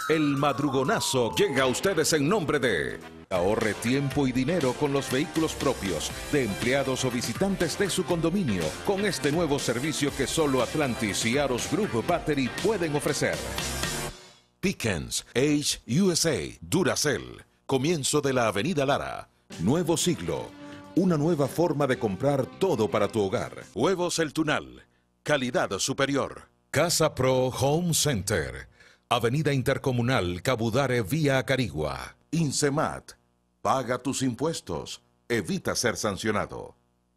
El madrugonazo llega a ustedes en nombre de... Ahorre tiempo y dinero con los vehículos propios de empleados o visitantes de su condominio con este nuevo servicio que solo Atlantis y Aros Group Battery pueden ofrecer. Pickens, Age USA, Duracell, comienzo de la Avenida Lara, nuevo siglo, una nueva forma de comprar todo para tu hogar. Huevos El Tunal, calidad superior. Casa Pro Home Center, Avenida Intercomunal Cabudare vía Carigua. Insemat, paga tus impuestos, evita ser sancionado.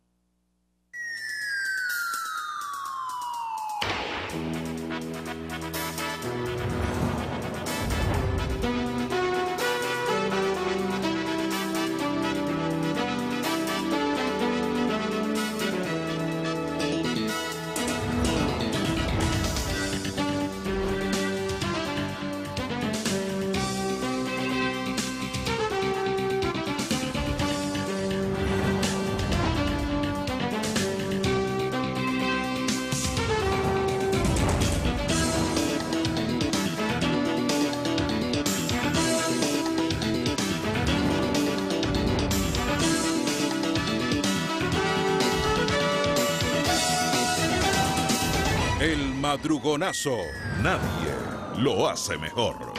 El madrugonazo, nadie lo hace mejor.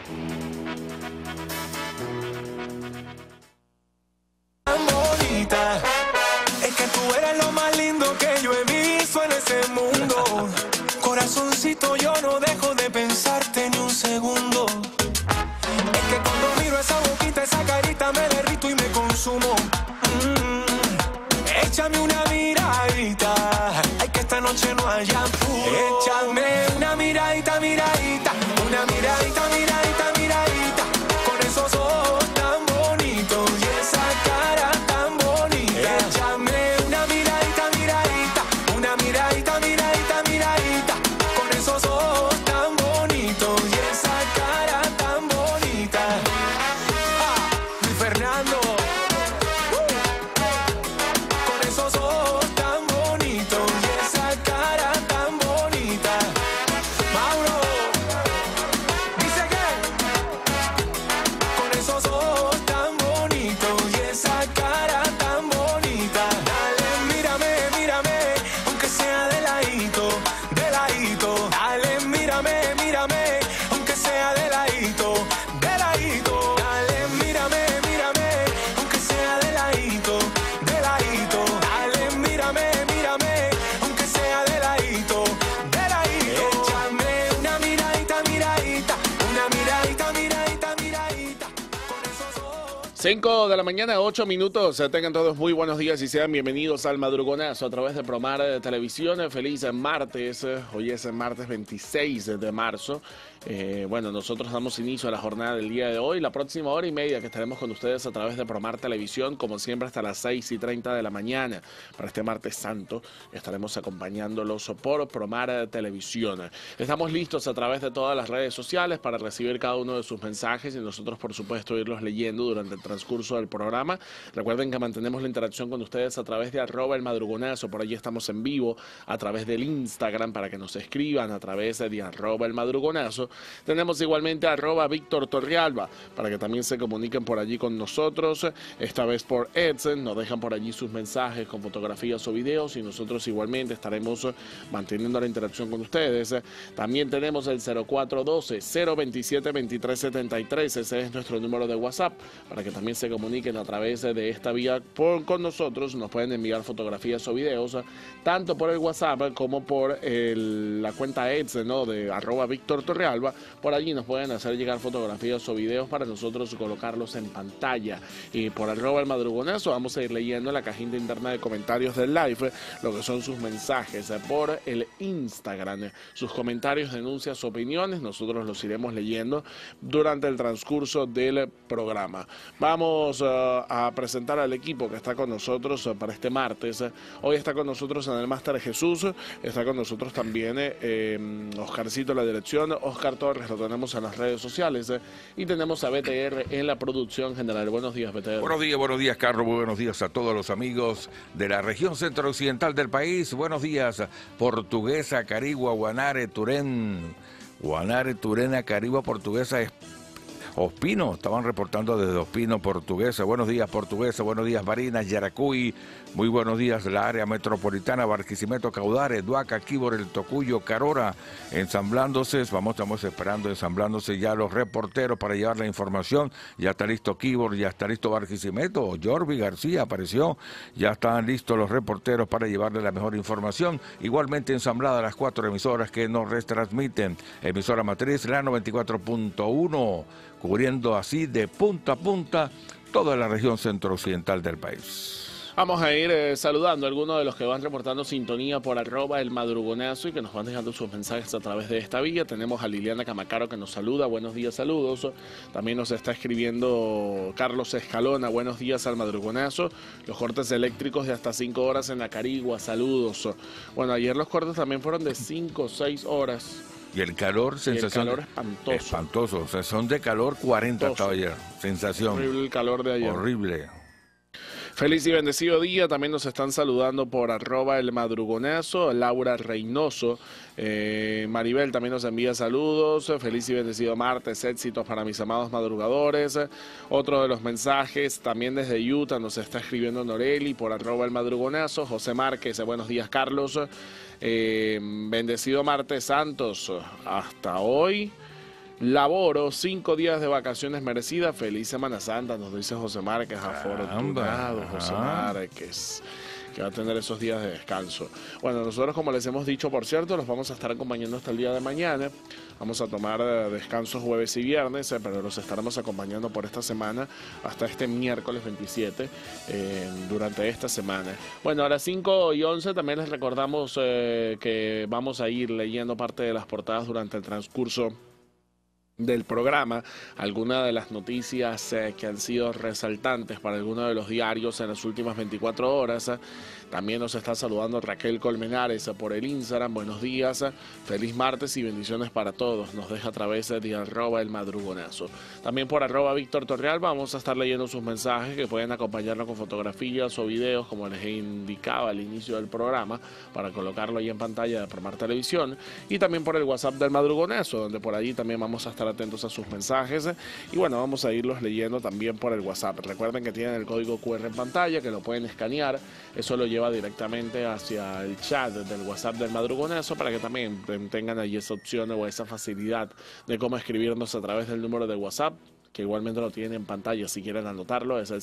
Tan bonita, es que tú eres lo más lindo que yo he visto en ese mundo. Corazoncito, yo no dejo de pensarte ni un segundo. Es que cuando miro esa boquita, esa carita, me derrito y me consumo. Échame una miradita, ay que esta noche no haya apuro. Échame una miradita, miradita, una miradita, miradita, miradita, con esos ojos tan bonitos y esa cara tan bonita. Échame una miradita, miradita, una miradita, miradita, miradita, con esos ojos tan bonitos y esa cara tan bonita. Luis Fernando. Esos ojos tan bonitos y esa cara tan bonita. Mauro dice que con esos ojos tan bonitos y esa cara tan bonita. Dale, mírame, mírame, aunque sea de ladito, de ladito. Dale, mírame, mírame, aunque sea de ladito, de ladito. Dale, mírame, mírame, aunque sea de ladito, de ladito. Mírame, mírame, aunque sea de ladito, de ladito. Échame una miradita, miradita, una miradita, miradita, miradita, con esos ojos. 5 de la mañana, 8 minutos. Tengan todos muy buenos días y sean bienvenidos al madrugonazo a través de Promar de Televisión. Feliz martes. Hoy es el martes 26 de marzo. Bueno, nosotros damos inicio a la jornada del día de hoy. La próxima hora y media que estaremos con ustedes a través de Promar Televisión, como siempre, hasta las 6:30 de la mañana. Para este martes santo estaremos acompañándolos por Promar Televisión. Estamos listos a través de todas las redes sociales para recibir cada uno de sus mensajes y nosotros, por supuesto, irlos leyendo durante el transcurso del programa. Recuerden que mantenemos la interacción con ustedes a través de @elmadrugonazo. Por allí estamos en vivo a través del Instagram para que nos escriban a través de @elmadrugonazo. Tenemos igualmente @Víctor Torrealba para que también se comuniquen por allí con nosotros, esta vez por Edson. Nos dejan por allí sus mensajes con fotografías o videos y nosotros igualmente estaremos manteniendo la interacción con ustedes. También tenemos el 0412-027-2373, ese es nuestro número de WhatsApp, para que también se comuniquen a través de esta vía con nosotros. Nos pueden enviar fotografías o videos tanto por el WhatsApp como por la cuenta Edson, ¿no?, de @Víctor Torrealba. Por allí nos pueden hacer llegar fotografías o videos para nosotros colocarlos en pantalla. Y por @el madrugonazo vamos a ir leyendo en la cajita interna de comentarios del live lo que son sus mensajes. Por el Instagram, sus comentarios, denuncias, opiniones, nosotros los iremos leyendo durante el transcurso del programa. Vamos a presentar al equipo que está con nosotros para este martes. Hoy está con nosotros en el Máster Jesús, está con nosotros también Oscarcito en la dirección, Oscar Torres lo tenemos en las redes sociales y tenemos a BTR en la producción general. Buenos días, BTR. Buenos días, Carlos. Muy buenos días a todos los amigos de la región centro-occidental del país. Buenos días, Portuguesa, Carigua, Guanare, Turén, Guanare, Turena, Caribe, Portuguesa, Ospino, estaban reportando desde Ospino, Portuguesa. Buenos días, Portuguesa. Buenos días, Barinas, Yaracuy. Muy buenos días, la área metropolitana, Barquisimeto, Caudares, Duaca, Quibor, El Tocuyo, Carora. Ensamblándose, estamos esperando, ensamblándose ya los reporteros para llevar la información. Ya está listo Quibor, ya está listo Barquisimeto. Jorvi García apareció. Ya están listos los reporteros para llevarle la mejor información. Igualmente ensambladas las 4 emisoras que nos retransmiten. Emisora matriz, la 94.1. cubriendo así de punta a punta toda la región centro-occidental del país. Vamos a ir saludando a algunos de los que van reportando sintonía por @el madrugonazo y que nos van dejando sus mensajes a través de esta vía. Tenemos a Liliana Camacaro que nos saluda, buenos días, saludos. También nos está escribiendo Carlos Escalona, buenos días al madrugonazo. Los cortes eléctricos de hasta 5 horas en la Carigua, saludos. Bueno, ayer los cortes también fueron de 5 o 6 horas. Y el calor, sensación. Y el calor espantoso. Espantoso, o sea, son de calor 40 estaba ayer, sensación. Horrible el calor de ayer. Horrible. Feliz y bendecido día, también nos están saludando por @el madrugonazo, Laura Reynoso, Maribel también nos envía saludos, feliz y bendecido martes, éxitos para mis amados madrugadores. Otro de los mensajes también desde Utah nos está escribiendo Noreli por @el madrugonazo, José Márquez, buenos días Carlos, bendecido martes santos, hasta hoy. Laboro, 5 días de vacaciones merecidas. Feliz Semana Santa, nos dice José Márquez. Afortunado José Márquez, que va a tener esos días de descanso. Bueno, nosotros, como les hemos dicho, por cierto, los vamos a estar acompañando hasta el día de mañana. Vamos a tomar descansos jueves y viernes, pero los estaremos acompañando por esta semana hasta este miércoles 27, durante esta semana. Bueno, a las 5:11 también les recordamos que vamos a ir leyendo parte de las portadas durante el transcurso del programa, algunas de las noticias que han sido resaltantes para algunos de los diarios en las últimas 24 horas. También nos está saludando Raquel Colmenares por el Instagram. Buenos días, feliz martes y bendiciones para todos. Nos deja a través de @el madrugonazo. También por @Víctor Torreal vamos a estar leyendo sus mensajes que pueden acompañarnos con fotografías o videos, como les indicaba al inicio del programa, para colocarlo ahí en pantalla de Promar Televisión. Y también por el WhatsApp del madrugonazo, donde por allí también vamos a estar atentos a sus mensajes. Y bueno, vamos a irlos leyendo también por el WhatsApp. Recuerden que tienen el código QR en pantalla, que lo pueden escanear. Eso lo lleva directamente hacia el chat del WhatsApp del madrugonazo, para que también tengan allí esa opción o esa facilidad de cómo escribirnos a través del número de WhatsApp, que igualmente lo tienen en pantalla si quieren anotarlo, es el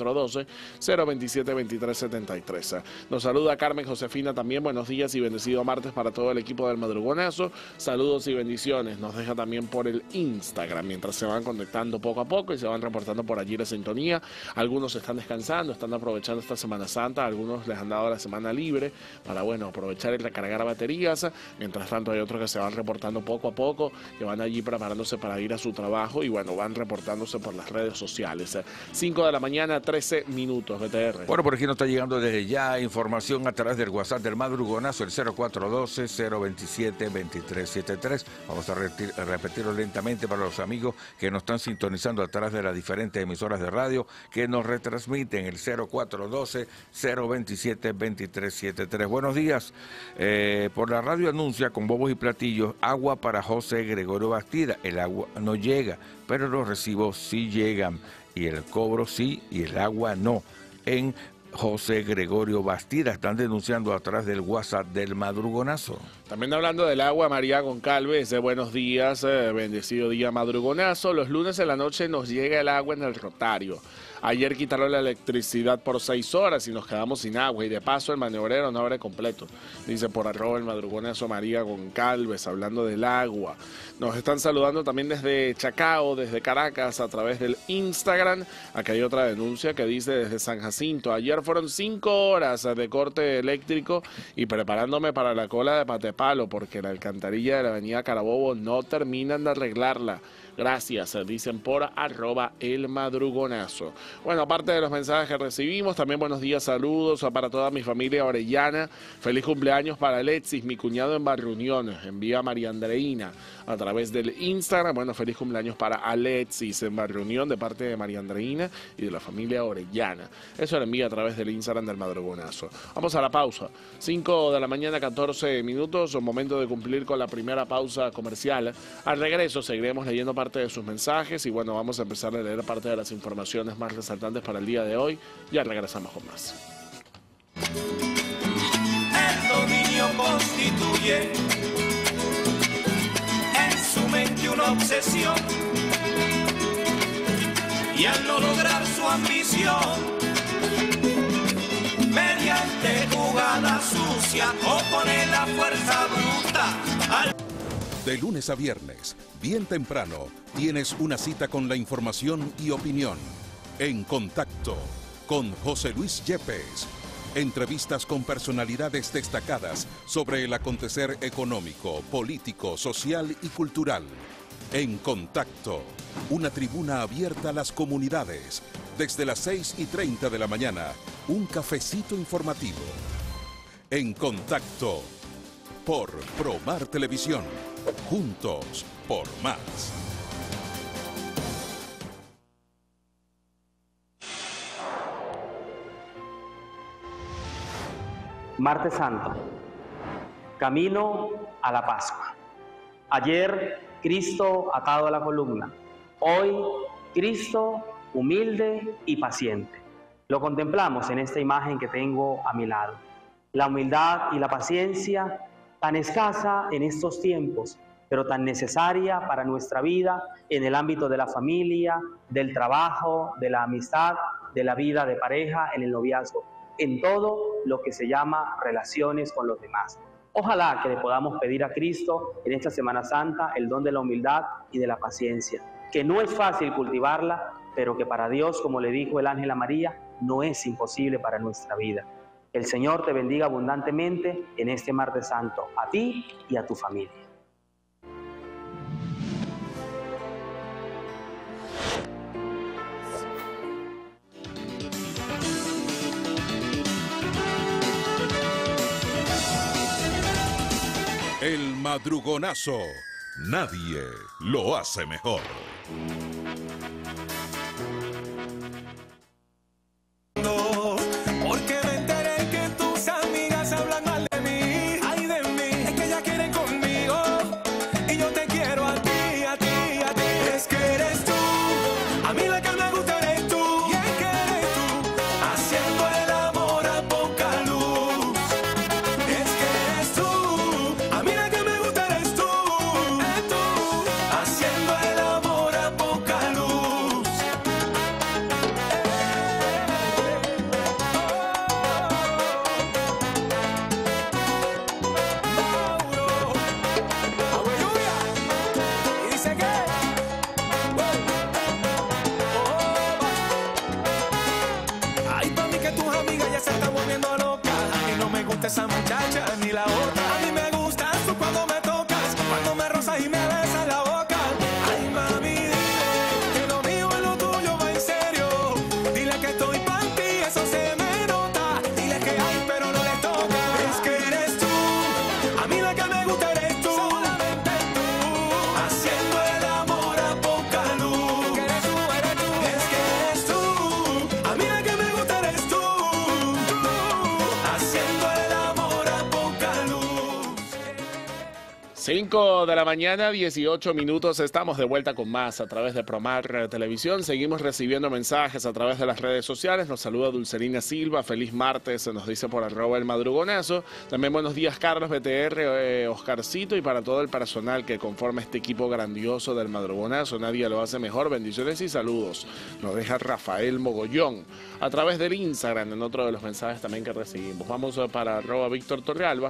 0412-027-2373. Nos saluda Carmen Josefina también, buenos días y bendecido martes para todo el equipo del madrugonazo. Saludos y bendiciones, nos deja también por el Instagram, mientras se van conectando poco a poco y se van reportando por allí la sintonía. Algunos están descansando, están aprovechando esta Semana Santa, algunos les han dado la semana libre para, bueno, aprovechar y recargar baterías. Mientras tanto hay otros que se van reportando poco a poco, que van allí preparándose para ir a su trabajo y, bueno, van reportándose por las redes sociales. 5 de la mañana, 13 minutos, BTR. Bueno, por aquí nos está llegando desde ya información a través del WhatsApp del madrugonazo, el 0412-027-2373. Vamos a repetirlo lentamente para los amigos que nos están sintonizando a través de las diferentes emisoras de radio que nos retransmiten, el 0412-027-2373. Buenos días. Por la radio anuncia con bobos y platillos agua para José Gregorio Bastida. El agua no llega, pero los recibos sí llegan, y el cobro sí y el agua no. En José Gregorio Bastida están denunciando a través del WhatsApp del madrugonazo. También hablando del agua, María Goncalves, de buenos días, bendecido día madrugonazo. Los lunes en la noche nos llega el agua en el Rotario. Ayer quitaron la electricidad por 6 horas y nos quedamos sin agua. Y de paso el maniobrero no abre completo. Dice por @el madrugonazo María Goncalves, hablando del agua. Nos están saludando también desde Chacao, desde Caracas, a través del Instagram. Aquí hay otra denuncia que dice desde San Jacinto. Ayer fueron 5 horas de corte eléctrico y preparándome para la cola de Patepalo porque la alcantarilla de la avenida Carabobo no terminan de arreglarla. Gracias, dicen por @elmadrugonazo. Bueno, aparte de los mensajes que recibimos, también buenos días, saludos para toda mi familia orellana. Feliz cumpleaños para Alexis, mi cuñado en Barrio Unión. Envía María Andreina a través del Instagram. Bueno, feliz cumpleaños para Alexis en Barrio Unión de parte de María Andreina y de la familia orellana. Eso lo envía a través del Instagram del Madrugonazo. Vamos a la pausa. 5 de la mañana, 14 minutos. Momento de cumplir con la primera pausa comercial. Al regreso seguiremos leyendo parte de sus mensajes y bueno, vamos a empezar a leer parte de las informaciones más resaltantes para el día de hoy. Ya regresamos con más. El dominio constituye en su mente una obsesión y al no lograr su ambición mediante jugada sucia opone la fuerza bruta al... De lunes a viernes, bien temprano, tienes una cita con la información y opinión. En Contacto, con José Luis Yepes. Entrevistas con personalidades destacadas sobre el acontecer económico, político, social y cultural. En Contacto, una tribuna abierta a las comunidades. Desde las 6:30 de la mañana, un cafecito informativo. En Contacto, por Promar Televisión. Juntos por más. Martes Santo, camino a la Pascua. Ayer, Cristo atado a la columna. Hoy, Cristo humilde y paciente. Lo contemplamos en esta imagen que tengo a mi lado. La humildad y la paciencia, tan escasa en estos tiempos, pero tan necesaria para nuestra vida en el ámbito de la familia, del trabajo, de la amistad, de la vida de pareja, en el noviazgo, en todo lo que se llama relaciones con los demás. Ojalá que le podamos pedir a Cristo en esta Semana Santa el don de la humildad y de la paciencia, que no es fácil cultivarla, pero que para Dios, como le dijo el ángel a María, no es imposible para nuestra vida. El Señor te bendiga abundantemente en este Martes Santo, a ti y a tu familia. El Madrugonazo. Nadie lo hace mejor. Porque me enteré que tus amigas hablan mal de mí. Ay, de mí, es que ellas quieren conmigo y yo te quiero a ti, a ti, a ti. Es que eres tú, a mí la que me gusta eres tú. Y es que eres tú, haciendo el amor a poca luz. Es que eres tú, a mí la que me gusta eres tú. Es tú, haciendo el amor a poca luz. Y dice que ay, pa' mí que tus amigas ya se están volviendo locas. A mí no me gusta esa muchacha ni la otra. A mí me gustas tú cuando me tocas, cuando me rozas y me besas la boca. Ay, mami, dile que lo mío y lo tuyo va en serio. Dile que estoy pa' ti, eso se me nota. Dile que hay, pero no les toca. Es que eres tú, a mí la que me gusta eres tú. Solamente tú, haciendo el amor a poca luz. Es que eres tú, a mí la que me gusta eres tú. Haciendo el amor a poca luz. 5 de la mañana, 18 minutos. Estamos de vuelta con más a través de Promar Televisión. Seguimos recibiendo mensajes a través de las redes sociales. Nos saluda Dulcerina Silva. Feliz martes, se nos dice por @el Madrugonazo. También buenos días, Carlos BTR, Oscarcito, y para todo el personal que conforma este equipo grandioso del Madrugonazo. Nadie lo hace mejor. Bendiciones y saludos. Nos deja Rafael Mogollón a través del Instagram en otro de los mensajes también que recibimos. Vamos para @Víctor Torrealba.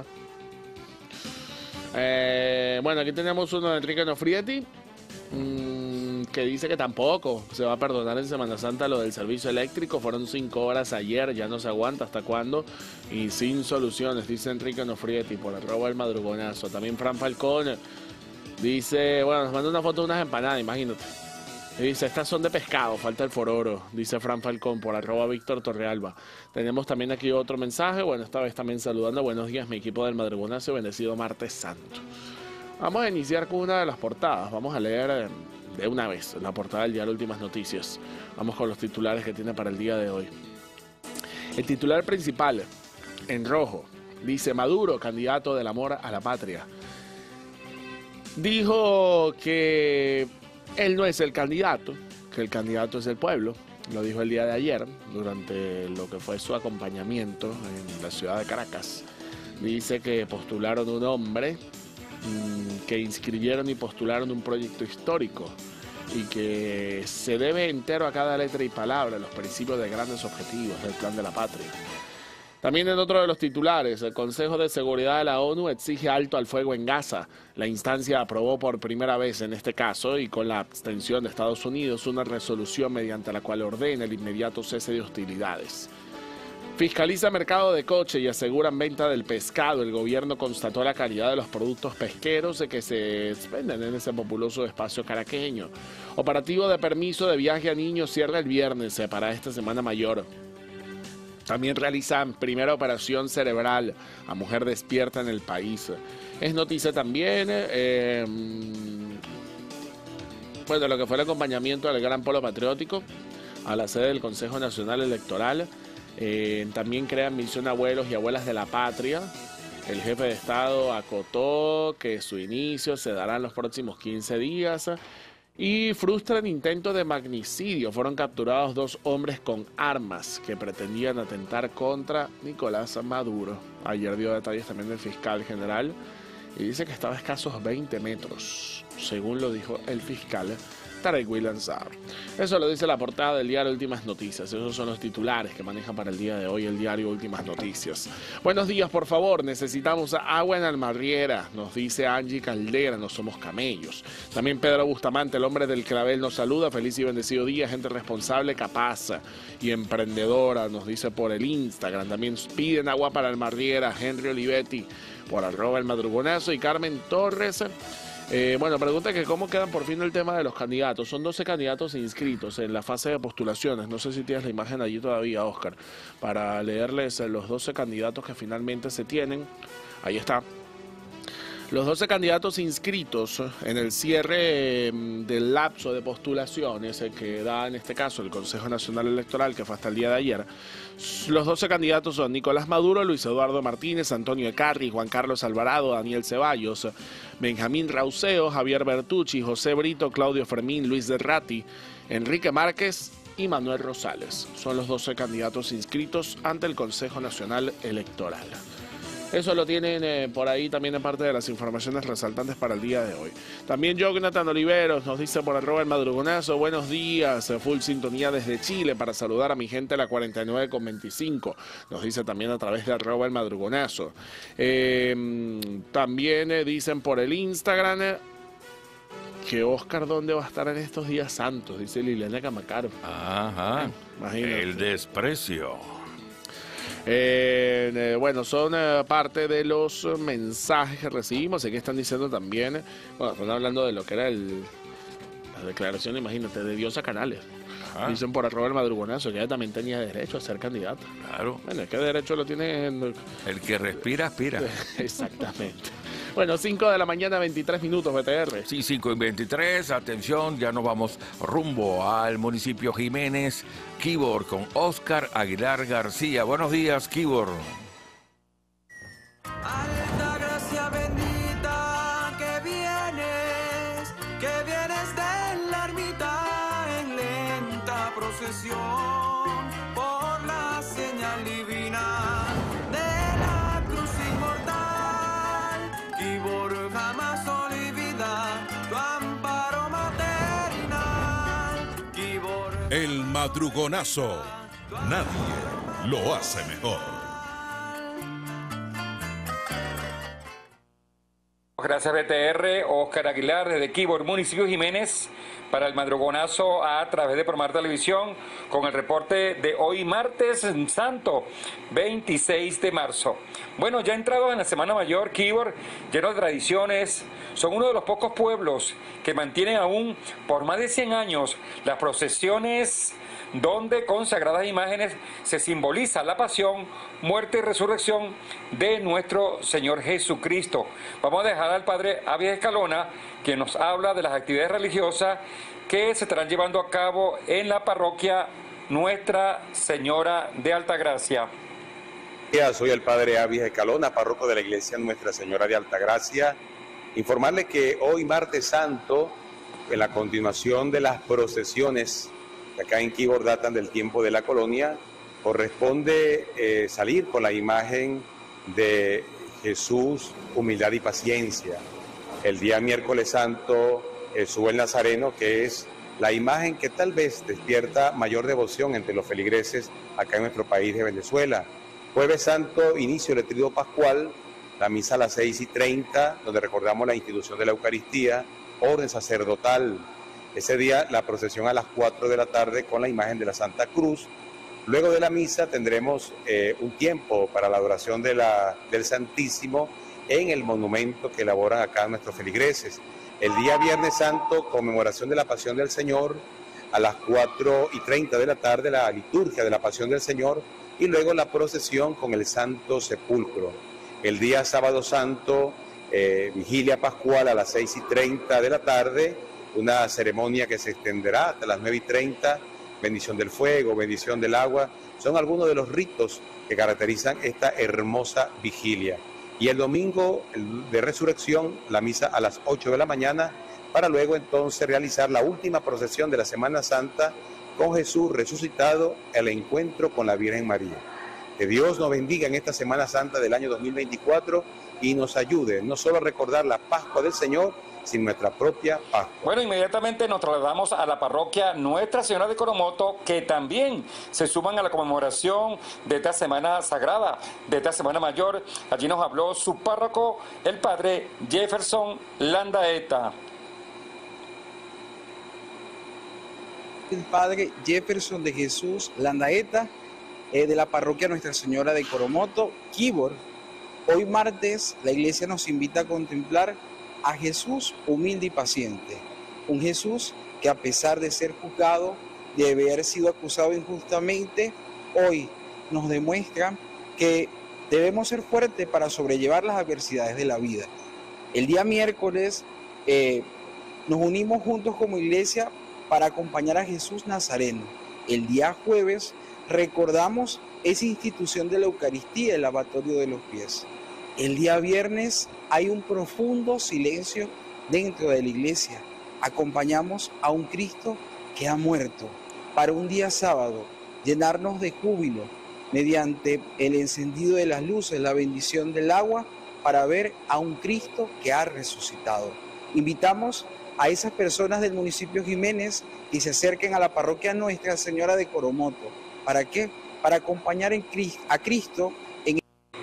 Bueno, aquí tenemos uno de Enrique Nofrietti, que dice que tampoco se va a perdonar en Semana Santa lo del servicio eléctrico. Fueron 5 horas ayer, ya no se aguanta hasta cuándo y sin soluciones, dice Enrique Nofrietti por @el Madrugonazo. También Fran Falcón Dice, bueno, nos manda una foto de unas empanadas, imagínate. Dice, estas son de pescado, falta el fororo, dice Fran Falcón por @Víctor Torrealba. Tenemos también aquí otro mensaje, bueno, esta vez también saludando, buenos días, mi equipo del Madrugonazo, bendecido martes santo. Vamos a iniciar con una de las portadas, vamos a leer de una vez la portada del diario Últimas Noticias. Vamos con los titulares que tiene para el día de hoy. El titular principal, en rojo, dice Maduro, candidato del amor a la patria. Dijo que él no es el candidato, que el candidato es el pueblo. Lo dijo el día de ayer, durante lo que fue su acompañamiento en la ciudad de Caracas. Dice que postularon un hombre, que inscribieron y postularon un proyecto histórico y que se debe entero a cada letra y palabra los principios de grandes objetivos del Plan de la Patria. También en otro de los titulares, el Consejo de Seguridad de la ONU exige alto al fuego en Gaza. La instancia aprobó por primera vez en este caso y con la abstención de Estados Unidos una resolución mediante la cual ordena el inmediato cese de hostilidades. Fiscaliza mercado de coche y aseguran venta del pescado. El gobierno constató la calidad de los productos pesqueros que se venden en ese populoso espacio caraqueño. Operativo de permiso de viaje a niños cierra el viernes para esta Semana Mayor. También realizan primera operación cerebral a mujer despierta en el país. Es noticia también, bueno, lo que fue el acompañamiento del Gran Polo Patriótico a la sede del Consejo Nacional Electoral. También crean misión Abuelos y Abuelas de la Patria. El jefe de Estado acotó que su inicio se dará en los próximos 15 días. Y frustran intento de magnicidio. Fueron capturados 2 hombres con armas que pretendían atentar contra Nicolás Maduro. Ayer dio detalles también del fiscal general y dice que estaba a escasos 20 metros, según lo dijo el fiscal Tarek William Saab. Eso lo dice la portada del diario Últimas Noticias. Esos son los titulares que maneja para el día de hoy el diario Últimas Noticias. Buenos días, por favor. Necesitamos agua en Almarriera, nos dice Angie Caldera. No somos camellos. También Pedro Bustamante, el hombre del clavel, nos saluda. Feliz y bendecido día. Gente responsable, capaz y emprendedora, nos dice por el Instagram. También piden agua para Almarriera. Henry Olivetti por @El Madrugonazo y Carmen Torres. Bueno, pregunta que cómo quedan por fin el tema de los candidatos. Son 12 candidatos inscritos en la fase de postulaciones. No sé si tienes la imagen allí todavía, Oscar, para leerles los 12 candidatos que finalmente se tienen. Ahí está. Los 12 candidatos inscritos en el cierre del lapso de postulaciones que da en este caso el Consejo Nacional Electoral, que fue hasta el día de ayer. Los 12 candidatos son Nicolás Maduro, Luis Eduardo Martínez, Antonio Ecarri, Juan Carlos Alvarado, Daniel Ceballos, Benjamín Rauseo, Javier Bertucci, José Brito, Claudio Fermín, Luis Derrati, Enrique Márquez y Manuel Rosales. Son los 12 candidatos inscritos ante el Consejo Nacional Electoral. Eso lo tienen por ahí también en parte de las informaciones resaltantes para el día de hoy. También Jonathan Oliveros nos dice por @El Madrugonazo, buenos días, full sintonía desde Chile para saludar a mi gente de la 49,25. Nos dice también a través de @El Madrugonazo. También dicen por el Instagram que Oscar, ¿dónde va a estar en estos días santos? Dice Liliana Camacaro. Ajá, imagínate. El desprecio. Bueno, son parte de los mensajes que recibimos. Aquí están diciendo también, bueno, están hablando de lo que era la declaración, imagínate, de Diosa Canales. Ajá. Dicen por @El Madrugonazo que ella también tenía derecho a ser candidata. Claro. Bueno, ¿qué derecho lo tiene? El que respira, aspira. Exactamente. Bueno, 5 de la mañana, 23 minutos, BTR. Sí, 5:23. Atención, ya nos vamos rumbo al municipio Jiménez, Quibor, con Oscar Aguilar García. Buenos días, Quibor. Alta gracia bendita que vienes de la ermita en lenta procesión por la señal divina de la cruz inmortal. Quibor jamás olvida tu amparo maternal. Quibor. El Madrugonazo. Nadie lo hace mejor. Gracias, BTR. Oscar Aguilar desde Quibor, municipio Jiménez, para el Madrugonazo a través de Promar Televisión, con el reporte de hoy martes santo, 26 de marzo. Bueno, ya entrados en la Semana Mayor, Quibor, lleno de tradiciones, son uno de los pocos pueblos que mantienen aún por más de 100 años las procesiones donde con sagradas imágenes se simboliza la pasión, muerte y resurrección de nuestro Señor Jesucristo. Vamos a dejar al Padre Abies Escalona, quien nos habla de las actividades religiosas que se estarán llevando a cabo en la parroquia Nuestra Señora de Altagracia. Soy el Padre Abies Escalona, párroco de la Iglesia Nuestra Señora de Altagracia. Informarle que hoy, martes santo, en la continuación de las procesiones que acá en Quibor datan del tiempo de la colonia, corresponde salir con la imagen de Jesús, humildad y paciencia. El día miércoles santo sube el Nazareno, que es la imagen que tal vez despierta mayor devoción entre los feligreses acá en nuestro país de Venezuela. Jueves santo, inicio del Tríodo Pascual, la misa a las 6:30, donde recordamos la institución de la Eucaristía, orden sacerdotal. Ese día la procesión a las 4 de la tarde con la imagen de la Santa Cruz. Luego de la misa tendremos un tiempo para la adoración del Santísimo en el monumento que elaboran acá nuestros feligreses. El día Viernes Santo, conmemoración de la Pasión del Señor, a las 4:30 de la tarde la liturgia de la Pasión del Señor y luego la procesión con el Santo Sepulcro. El día Sábado Santo, vigilia pascual a las 6:30 de la tarde, una ceremonia que se extenderá hasta las 9:30, bendición del fuego, bendición del agua, son algunos de los ritos que caracterizan esta hermosa vigilia. Y el domingo de resurrección, la misa a las 8 de la mañana, para luego entonces realizar la última procesión de la Semana Santa con Jesús resucitado, el encuentro con la Virgen María. Que Dios nos bendiga en esta Semana Santa del año 2024 y nos ayude no solo a recordar la Pascua del Señor, sino nuestra propia Pascua. Bueno, inmediatamente nos trasladamos a la parroquia Nuestra Señora de Coromoto, que también se suman a la conmemoración de esta Semana Sagrada, de esta Semana Mayor. Allí nos habló su párroco, el Padre Jefferson Landaeta. El Padre Jefferson de Jesús Landaeta, de la parroquia Nuestra Señora de Coromoto, Quibor. Hoy martes la iglesia nos invita a contemplar a Jesús humilde y paciente, un Jesús que a pesar de ser juzgado, de haber sido acusado injustamente, hoy nos demuestra que debemos ser fuertes para sobrellevar las adversidades de la vida. El día miércoles nos unimos juntos como iglesia para acompañar a Jesús Nazareno. El día jueves recordamos esa institución de la Eucaristía, el lavatorio de los pies. El día viernes hay un profundo silencio dentro de la iglesia. Acompañamos a un Cristo que ha muerto para un día sábado llenarnos de júbilo mediante el encendido de las luces, la bendición del agua, para ver a un Cristo que ha resucitado. Invitamos a esas personas del municipio Jiménez que se acerquen a la parroquia Nuestra Señora de Coromoto. ¿Para qué? Para acompañar a Cristo en...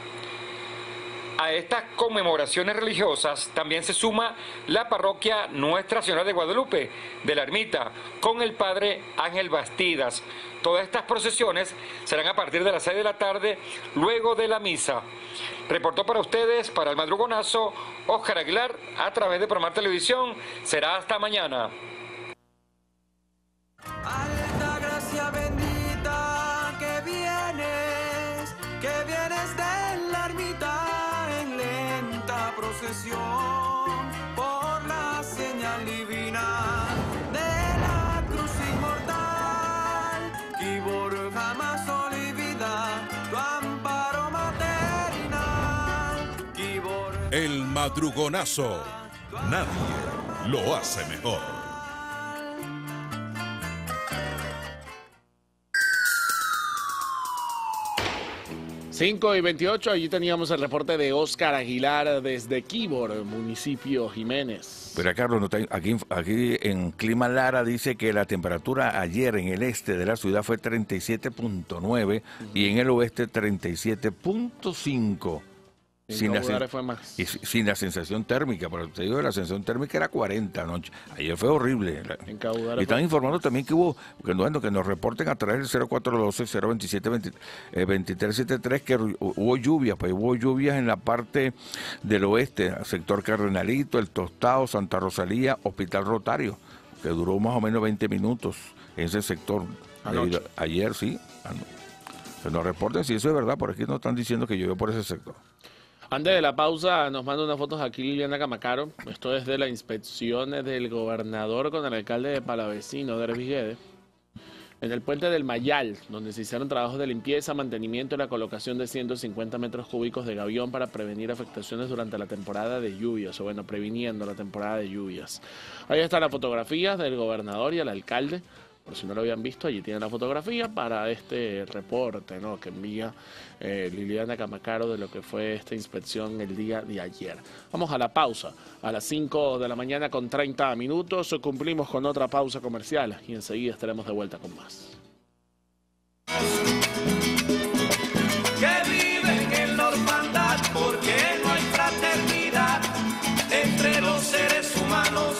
A estas conmemoraciones religiosas también se suma la parroquia Nuestra Señora de Guadalupe de la Ermita con el Padre Ángel Bastidas. Todas estas procesiones serán a partir de las 6 de la tarde, luego de la misa. Reportó para ustedes, para el Madrugonazo, Óscar Aguilar, a través de Promar Televisión. Será hasta mañana. Alta gracia bendita que vienes de la ermita en lenta procesión por la señal divina de la cruz inmortal. Quibor jamás olvida tu amparo maternal. Quibor. El Madrugonazo. Nadie lo hace mejor. 5:28, allí teníamos el reporte de Óscar Aguilar desde Quibor, municipio Jiménez. Pero Carlos, aquí en Clima Lara dice que la temperatura ayer en el este de la ciudad fue 37.9 y en el oeste 37.5. sin fue más. Y sin la sensación térmica, pero te digo, la sensación térmica era 40 anoche. Ayer fue horrible. En Caudare y están informando también que hubo, que nos reporten a través del 0412-027-2373 que hubo lluvias, pues hubo lluvias en la parte del oeste, sector Cardenalito, El Tostado, Santa Rosalía, Hospital Rotario, que duró más o menos 20 minutos en ese sector. Ayer sí. Que nos reporten si eso es verdad, por aquí nos están diciendo que llovió por ese sector. Antes de la pausa, nos manda unas fotos aquí Liliana Camacaro. Esto es de la inspección del gobernador con el alcalde de Palavecino, Dervis Guedes, en el puente del Mayal, donde se hicieron trabajos de limpieza, mantenimiento y la colocación de 150 metros cúbicos de gabión para prevenir afectaciones durante la temporada de lluvias, o bueno, previniendo la temporada de lluvias. Ahí están las fotografías del gobernador y el alcalde. Por si no lo habían visto, allí tienen la fotografía para este reporte, ¿no?, que envía Liliana Camacaro de lo que fue esta inspección el día de ayer. Vamos a la pausa. A las 5 de la mañana con 30 minutos cumplimos con otra pausa comercial y enseguida estaremos de vuelta con más. Que viven en la orfandad porque no hay fraternidad entre los seres humanos.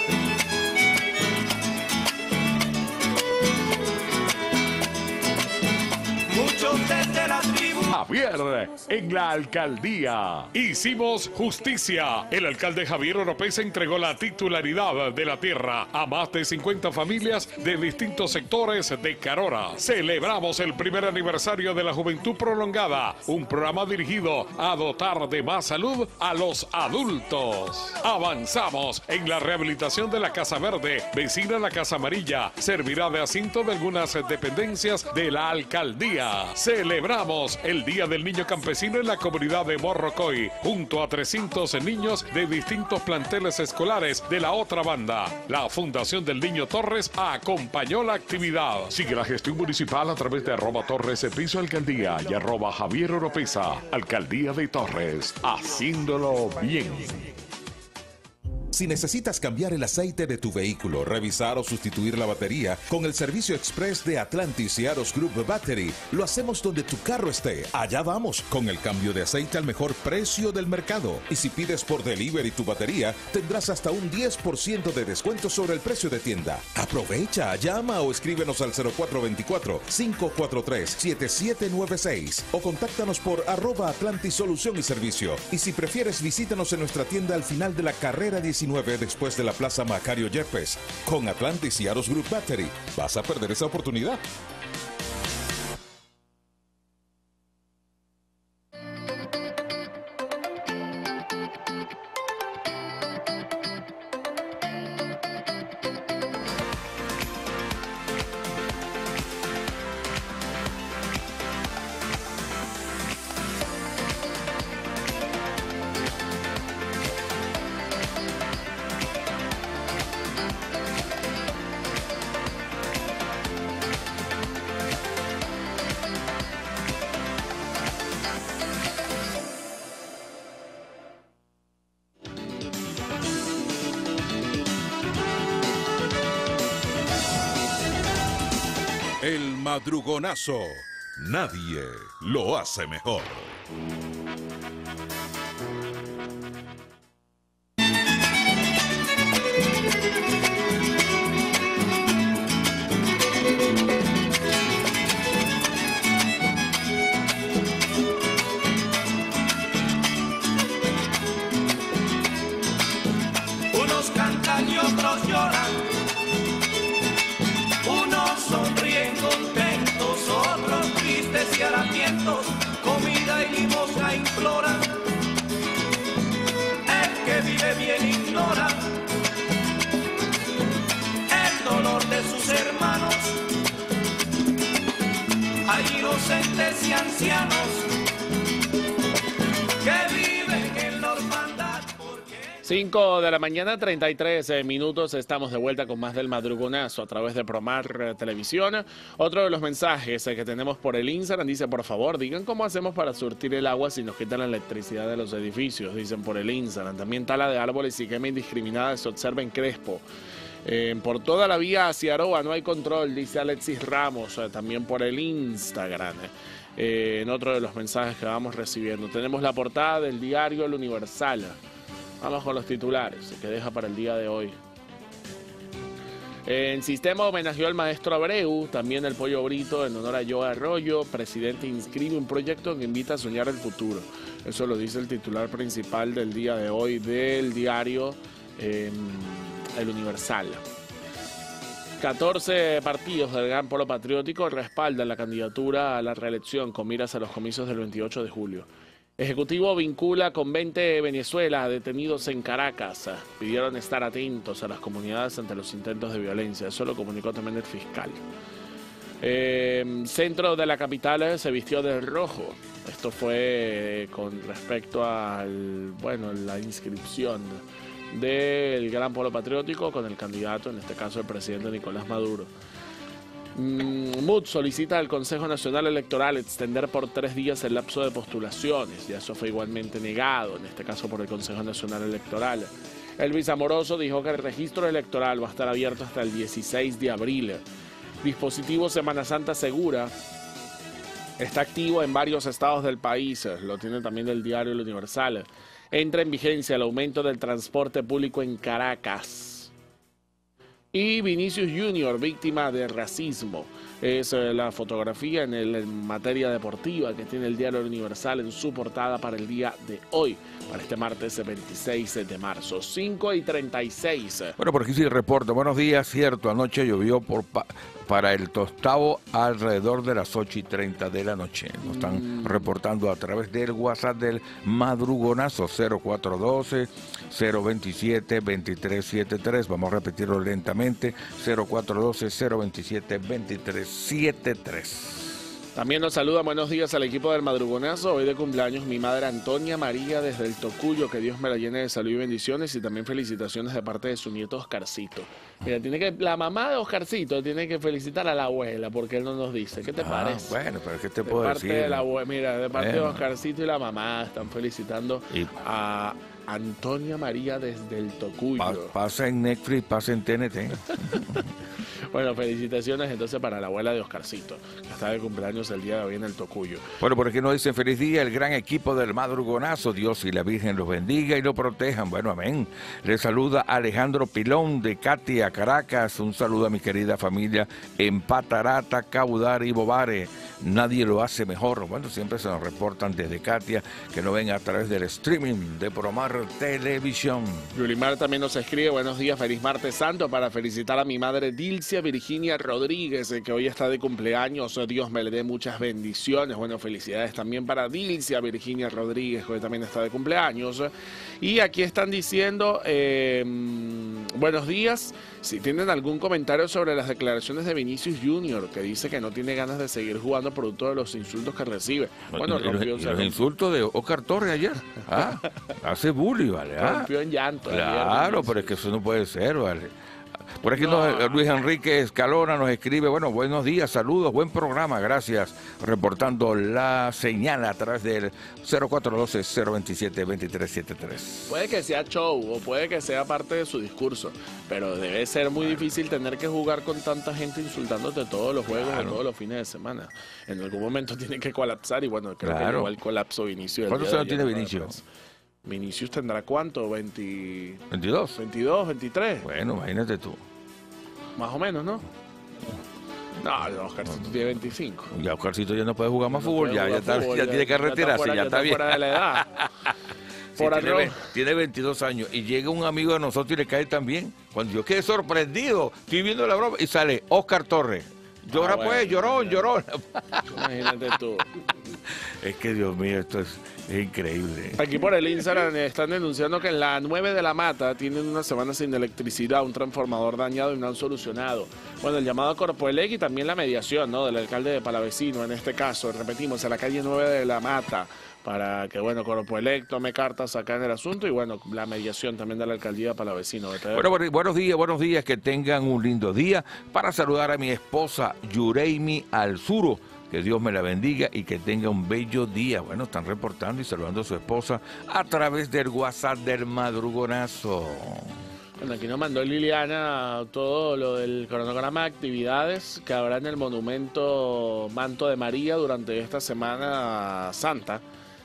Desde la tribu. Javier, en la alcaldía. Hicimos justicia. El alcalde Javier Oropesa entregó la titularidad de la tierra a más de 50 familias de distintos sectores de Carora. Celebramos el primer aniversario de la Juventud Prolongada, un programa dirigido a dotar de más salud a los adultos. Avanzamos en la rehabilitación de la Casa Verde, vecina a la Casa Amarilla. Servirá de asiento de algunas dependencias de la alcaldía. Celebramos el Día del Niño Campesino en la comunidad de Morrocoy, junto a 300 niños de distintos planteles escolares de la otra banda. La Fundación del Niño Torres acompañó la actividad. Sigue la gestión municipal a través de @Torres Piso Alcaldía y @Javier Oropesa, Alcaldía de Torres, haciéndolo bien. Si necesitas cambiar el aceite de tu vehículo, revisar o sustituir la batería, con el servicio express de Atlantis y Aros Group Battery, lo hacemos donde tu carro esté. Allá vamos, con el cambio de aceite al mejor precio del mercado. Y si pides por delivery tu batería, tendrás hasta un 10% de descuento sobre el precio de tienda. Aprovecha, llama o escríbenos al 0424-543-7796 o contáctanos por @Atlantis Solución y Servicio. Y si prefieres, visítanos en nuestra tienda al final de la carrera 19 después de la Plaza Macario Yepes. Con Atlantis y Aros Group Battery, ¿vas a perder esa oportunidad? El madrugonazo. Nadie lo hace mejor. Unos cantan y otros lloran. Unos sonríen contentos, otros tristes y harapietos. Comida y limosna imploran. El que vive bien ignora el dolor de sus hermanos. Hay inocentes y ancianos que viven en la orfandad. 5 de la mañana, 33 minutos. Estamos de vuelta con más del madrugonazo a través de Promar Televisión. Otro de los mensajes que tenemos por el Instagram dice: por favor, digan cómo hacemos para surtir el agua si nos quitan la electricidad de los edificios. Dicen por el Instagram. También tala de árboles y quema indiscriminada se observa en Crespo. Por toda la vía hacia Aroa no hay control, dice Alexis Ramos, también por el Instagram. En otro de los mensajes que vamos recibiendo. Tenemos la portada del diario El Universal. Vamos con los titulares que deja para el día de hoy. En Sistema homenajeó al maestro Abreu, también el Pollo Brito en honor a Joe Arroyo. Presidente inscribe un proyecto que invita a soñar el futuro. Eso lo dice el titular principal del día de hoy del diario El Universal. 14 partidos del Gran Polo Patriótico respaldan la candidatura a la reelección con miras a los comicios del 28 de julio. Ejecutivo vincula con 20 Venezuela detenidos en Caracas. Pidieron estar atentos a las comunidades ante los intentos de violencia. Eso lo comunicó también el fiscal. Centro de la capital se vistió de rojo. Esto fue con respecto al, la inscripción del Gran Polo Patriótico con el candidato, en este caso el presidente Nicolás Maduro. MUD solicita al Consejo Nacional Electoral extender por 3 días el lapso de postulaciones. Ya eso fue igualmente negado, en este caso por el Consejo Nacional Electoral. Elvis Amoroso dijo que el registro electoral va a estar abierto hasta el 16 de abril. Dispositivo Semana Santa Segura está activo en varios estados del país. Lo tiene también el diario El Universal. Entra en vigencia el aumento del transporte público en Caracas. Y Vinicius Junior, víctima de racismo. Es la fotografía en materia deportiva que tiene el diario Universal en su portada para el día de hoy, para este martes 26 de marzo, 5:36. Bueno, por aquí sí reporto. Buenos días, cierto, anoche llovió para el Tostado alrededor de las 8:30 de la noche. Nos están reportando a través del WhatsApp del Madrugonazo 0412-027-2373. Vamos a repetirlo lentamente, 0412-027-2373. También nos saluda, buenos días al equipo del Madrugonazo. Hoy de cumpleaños mi madre Antonia María desde el Tocuyo. Que Dios me la llene de salud y bendiciones. Y también felicitaciones de parte de su nieto Oscarcito. Mira, la mamá de Oscarcito tiene que felicitar a la abuela porque él no nos dice. ¿Qué te parece? Bueno, pero ¿qué te puedo decir? De la abuela, mira, de parte de Oscarcito y la mamá están felicitando a Antonia María desde el Tocuyo. Pasa en Netflix, pasa en TNT. Bueno, felicitaciones entonces para la abuela de Oscarcito, que está de cumpleaños el día de hoy en el Tocuyo. Bueno, por aquí nos dicen feliz día, el gran equipo del Madrugonazo, Dios y la Virgen los bendiga y los protejan. Bueno, amén. Les saluda Alejandro Pilón de Katia, Caracas. Un saludo a mi querida familia en Patarata, Caudar y Bobare. Nadie lo hace mejor. Bueno, siempre se nos reportan desde Katia, que nos ven a través del streaming de Promar Televisión. Yulimar también nos escribe, buenos días, feliz martes santo, para felicitar a mi madre Dilcia Virginia Rodríguez, que hoy está de cumpleaños. Dios me le dé muchas bendiciones. Bueno, felicidades también para Dilcia Virginia Rodríguez, que hoy también está de cumpleaños. Y aquí están diciendo, buenos días, si tienen algún comentario sobre las declaraciones de Vinicius Junior, que dice que no tiene ganas de seguir jugando producto de los insultos que recibe. Bueno, los insultos de Oscar Torres ayer. Hace bullying, ¿vale? Rompió en llanto. Claro, pero es que eso no puede ser, ¿vale? Por aquí Luis Enrique Escalona nos escribe, bueno, buenos días, saludos, buen programa, gracias. Reportando la señal a través del 0412-027-2373. Puede que sea show o puede que sea parte de su discurso, pero debe ser muy difícil tener que jugar con tanta gente insultándote todos los juegos o todos los fines de semana. En algún momento tiene que colapsar y bueno, creo que llegó el colapso Vinicius. ¿Cuántos años tiene Vinicius? Vinicius tendrá ¿cuánto? 22. 22, 23. Bueno, imagínate tú. Más o menos, ¿no? No, Oscarcito tiene 25. Ya Oscarcito ya no puede jugar más fútbol, ya tiene que retirarse, ya está bien. Fuera de la edad. Tiene 22 años y llega un amigo de nosotros y le cae también. Cuando yo quedé sorprendido, estoy viendo la broma y sale Oscar Torres. Llora pues, llorón. Imagínate tú. Es que Dios mío, esto es increíble. Aquí por el Instagram están denunciando que en la 9 de la Mata tienen una semana sin electricidad, un transformador dañado y no han solucionado. Bueno, el llamado a Corpoelec y también la mediación, ¿no?, del alcalde de Palavecino, en este caso, repetimos, en la calle 9 de la Mata, para que, bueno, Corpoelec tome cartas acá en el asunto y, bueno, la mediación también de la alcaldía de Palavecino. Bueno, buenos días, que tengan un lindo día. Para saludar a mi esposa Yureimi Alzuro, que Dios me la bendiga y que tenga un bello día. Bueno, están reportando y saludando a su esposa a través del WhatsApp del Madrugonazo. Bueno, aquí nos mandó Liliana todo lo del cronograma de actividades que habrá en el monumento Manto de María durante esta Semana Santa.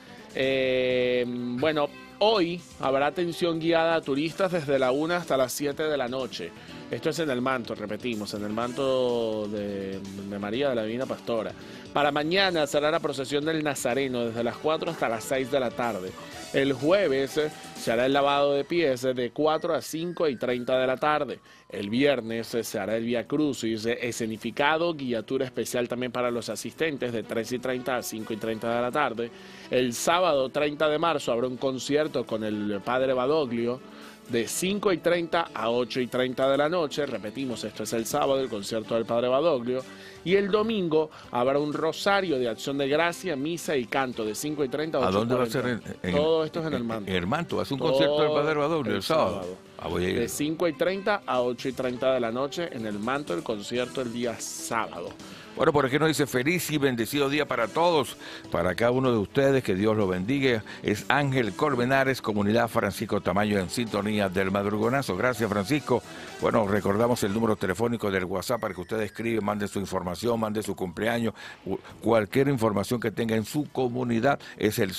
Bueno, hoy habrá atención guiada a turistas desde la 1 hasta las 7 de la noche. Esto es en el manto, repetimos, en el manto de María de la Divina Pastora. Para mañana será la procesión del Nazareno desde las 4 hasta las 6 de la tarde. El jueves se hará el lavado de pies de 4 a 5 y 30 de la tarde. El viernes se hará el Vía Crucis, escenificado, guiatura especial también para los asistentes de 3 y 30 a 5 y 30 de la tarde. El sábado 30 de marzo habrá un concierto con el Padre Badoglio de 5 y 30 a 8 y 30 de la noche. Repetimos, esto es el sábado, el concierto del Padre Badoglio. Y el domingo habrá un rosario de acción de gracia, misa y canto de 5 y 30 a 8 y 30. ¿A dónde va a ser? Todo esto es en el manto. En el manto, hace un concierto del Padre Badoglio el sábado. Voy a ir. De 5 y 30 a 8 y 30 de la noche en el manto, el concierto el día sábado. Bueno, por aquí nos dice feliz y bendecido día para todos, para cada uno de ustedes, que Dios los bendiga. Es Ángel Colmenares, Comunidad Francisco Tamayo, en sintonía del Madrugonazo. Gracias, Francisco. Bueno, recordamos el número telefónico del WhatsApp para que usted escriba, mande su información, mande su cumpleaños, cualquier información que tenga en su comunidad. Es el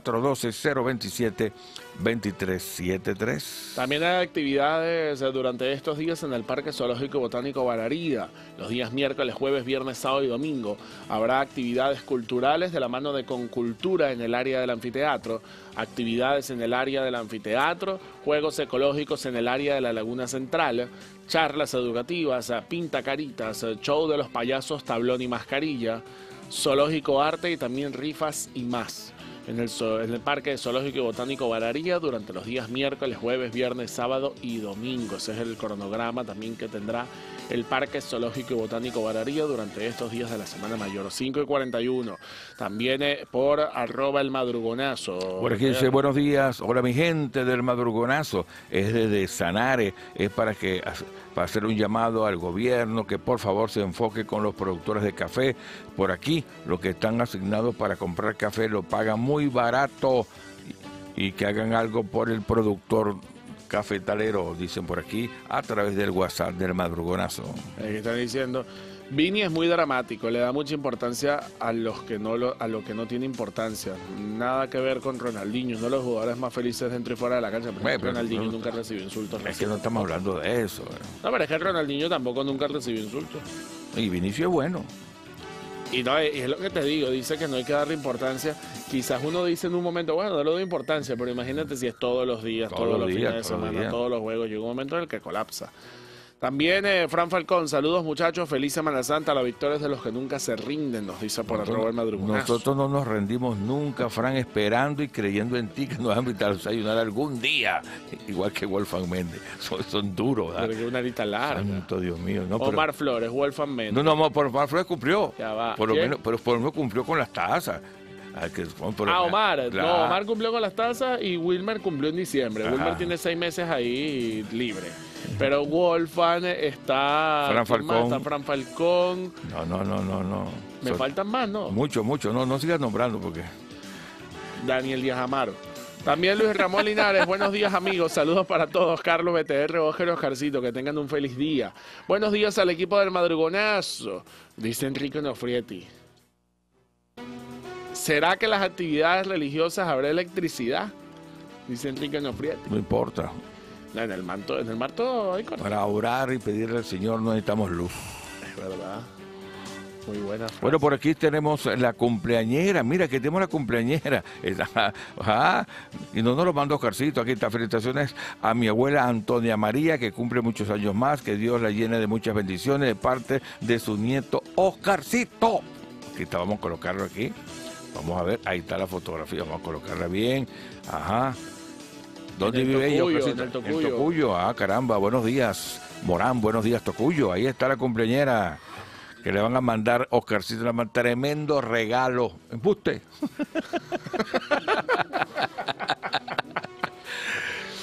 0412-027-2373. También hay actividades durante estos días en el Parque Zoológico y Botánico Bararida. Los días miércoles, jueves, viernes, sábado y domingo habrá actividades culturales de la mano de Concultura en el área del anfiteatro, actividades en el área del anfiteatro, juegos ecológicos en el área de la Laguna Central, charlas educativas, pintacaritas, show de los payasos, tablón y mascarilla, zoológico arte y también rifas y más. En el Parque Zoológico y Botánico Bararilla durante los días miércoles, jueves, viernes, sábado y domingo. Ese es el cronograma también que tendrá el Parque Zoológico y Botánico Bararilla durante estos días de la Semana Mayor. 5 y 41. También por @el Madrugonazo. Por aquí dice, buenos días, hola mi gente del Madrugonazo, es desde Sanare, es para hacer un llamado al gobierno que por favor se enfoque con los productores de café. Por aquí, los que están asignados para comprar café lo pagan muy barato y que hagan algo por el productor cafetalero, dicen por aquí, a través del WhatsApp del Madrugonazo. Están diciendo, Vini es muy dramático, le da mucha importancia a lo que no tiene importancia. Nada que ver con Ronaldinho, uno de los jugadores más felices dentro y fuera de la cancha. Pero Ronaldinho nunca recibió insultos. Es que no estamos hablando de eso. No, pero es que Ronaldinho tampoco nunca recibió insultos. Y Vinicio es bueno. Y no, es lo que te digo, dice que no hay que darle importancia. Quizás uno dice en un momento, bueno, no le doy importancia, pero imagínate si es todos los días, todos los fines de semana, todos los juegos. Llega un momento en el que colapsa. También Fran Falcón, saludos muchachos, feliz Semana Santa, la victoria es de los que nunca se rinden, nos dice por @el Madrugonazo. Nosotros no nos rendimos nunca, Fran, esperando y creyendo en ti que nos vas a invitar a desayunar algún día, igual que Wolfgang Méndez. Son duros, ¿verdad? Pero que una horita larga. Santo Dios mío. No, Omar Flores, Wolfgang Méndez. No, Omar Flores cumplió. Ya va. Por lo menos cumplió con las tazas. Omar. Claro. No, Omar cumplió con las tazas y Wilmer cumplió en diciembre. Ajá. Wilmer tiene 6 meses ahí libre. Pero Wolfgang está... Fran Falcón. Está Fran Falcón. No. Me faltan más, ¿no? Mucho. No sigas nombrando porque... Daniel Díaz Amaro. También Luis Ramón Linares, buenos días amigos, saludos para todos, Carlos BTR, Óscar Oscarcito, que tengan un feliz día. Buenos días al equipo del Madrugonazo, dice Enrique Nofrietti. ¿Será que las actividades religiosas habrá electricidad? Dice Enrique Nofrietti. No importa. No, en el manto hay corte. Para orar y pedirle al Señor no necesitamos luz. Es verdad. Muy buena frase. Bueno, por aquí tenemos la cumpleañera. Mira, que tenemos la cumpleañera. Y no nos lo mandó Oscarcito. Aquí está. Felicitaciones a mi abuela Antonia María, que cumple muchos años más. Que Dios la llene de muchas bendiciones de parte de su nieto Oscarcito. Aquí está, vamos a colocarlo aquí. Vamos a ver, ahí está la fotografía. Vamos a colocarla bien. Ajá. ¿Dónde vive ella, Oscarcito? En Tocuyo. En Tocuyo. Ah, caramba. Buenos días, Morán. Buenos días, Tocuyo. Ahí está la cumpleañera. Que le van a mandar, Oscarcito, le va a mandar tremendo regalo. ¿Embuste?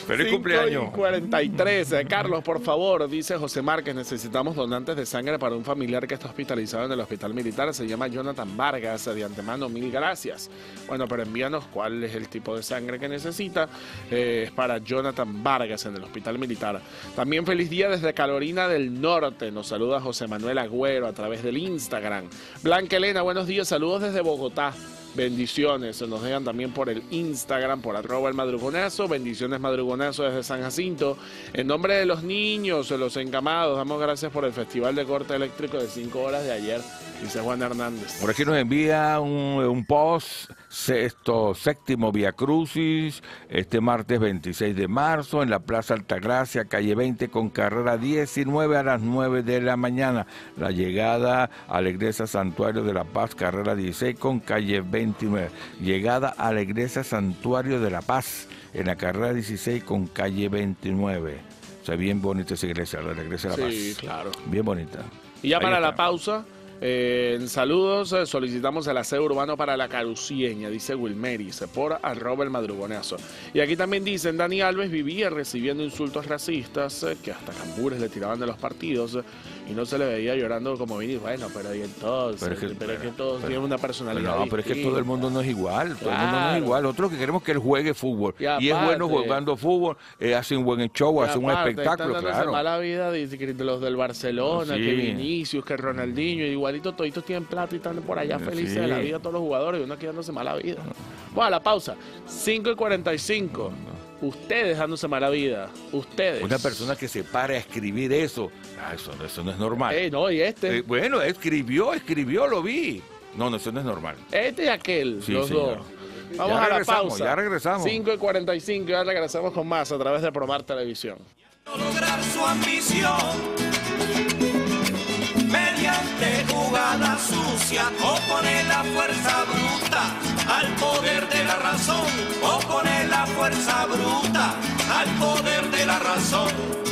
¡Feliz cumpleaños! 43. Carlos, por favor, dice José Márquez, necesitamos donantes de sangre para un familiar que está hospitalizado en el hospital militar. Se llama Jonathan Vargas. De antemano, mil gracias. Bueno, pero envíanos cuál es el tipo de sangre que necesita. Es para Jonathan Vargas en el hospital militar. También feliz día desde Carolina del Norte. Nos saluda José Manuel Agüero a través del Instagram. Blanca Elena, buenos días. Saludos desde Bogotá. Bendiciones, se nos dejan también por el Instagram, por @elmadrugonazo. Bendiciones, madrugonazo desde San Jacinto. En nombre de los niños, de los encamados, damos gracias por el festival de corte eléctrico de 5 horas de ayer, dice Juan Hernández. Por aquí nos envía un post, séptimo Via Crucis, este martes 26 de marzo, en la Plaza Altagracia, calle 20, con carrera 19 a las 9 de la mañana. La llegada a la Iglesia Santuario de la Paz, carrera 16, con calle 29. Llegada a la Iglesia Santuario de la Paz, en la carrera 16, con calle 29. O sea, bien bonita esa iglesia, la Iglesia de la Paz. Sí, claro. Bien bonita. Y ya Ahí para está. la pausa, en saludos, solicitamos el aseo urbano para la Carucieña, dice Wilmeris, por @elmadrugonazo. Y aquí también dicen, Dani Alves vivía recibiendo insultos racistas, que hasta cambures le tiraban de los partidos, y no se le veía llorando como Vini. Bueno, pero y entonces, pero es que todos tienen una personalidad No, pero es que distinta. todo el mundo no es igual, todo el mundo no Claro. es igual. Nosotros que queremos que él juegue fútbol. Y Y es aparte- bueno jugando fútbol, hace un buen show, hace un Aparte, espectáculo, están dándose claro. mala vida de los del Barcelona, Sí. que Vinicius, que Ronaldinho, igualito toditos tienen plata y están por allá felices Sí. de la vida todos los jugadores y uno aquí dándose mala vida. Bueno, a la pausa, 5:45. Ustedes dándose mala vida, ustedes. Una persona que se para a escribir eso, eso no es normal. No, y este, Bueno, escribió, lo vi. No, eso no es normal. este y aquel, Sí, los señor. dos. Vamos Ya a la regresamos, pausa. ya regresamos. 5:45, ya regresamos con más a través de Promar Televisión. Lograr su ambición mediante jugada sucia, opone la fuerza bruta al poder de la razón, opone la fuerza bruta al poder de la razón.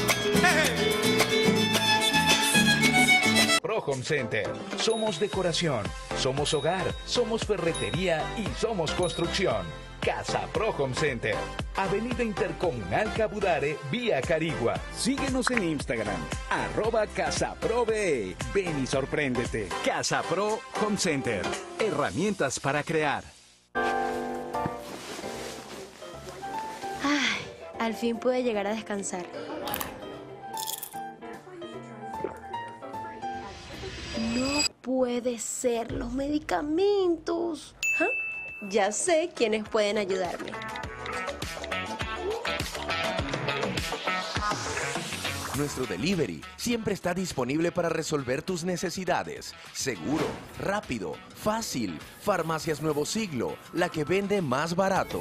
Pro Home Center. Somos decoración, somos hogar, somos ferretería y somos construcción. Casa Pro Home Center. Avenida Intercomunal Cabudare, vía Carigua. Síguenos en Instagram, @CasaProBE. Ven y sorpréndete. Casa Pro Home Center. Herramientas para crear. Ay, al fin pude llegar a descansar. No puede ser, los medicamentos. ¿Ah? Ya sé quiénes pueden ayudarme. Nuestro delivery siempre está disponible para resolver tus necesidades. Seguro, rápido, fácil. Farmacias Nuevo Siglo, la que vende más barato.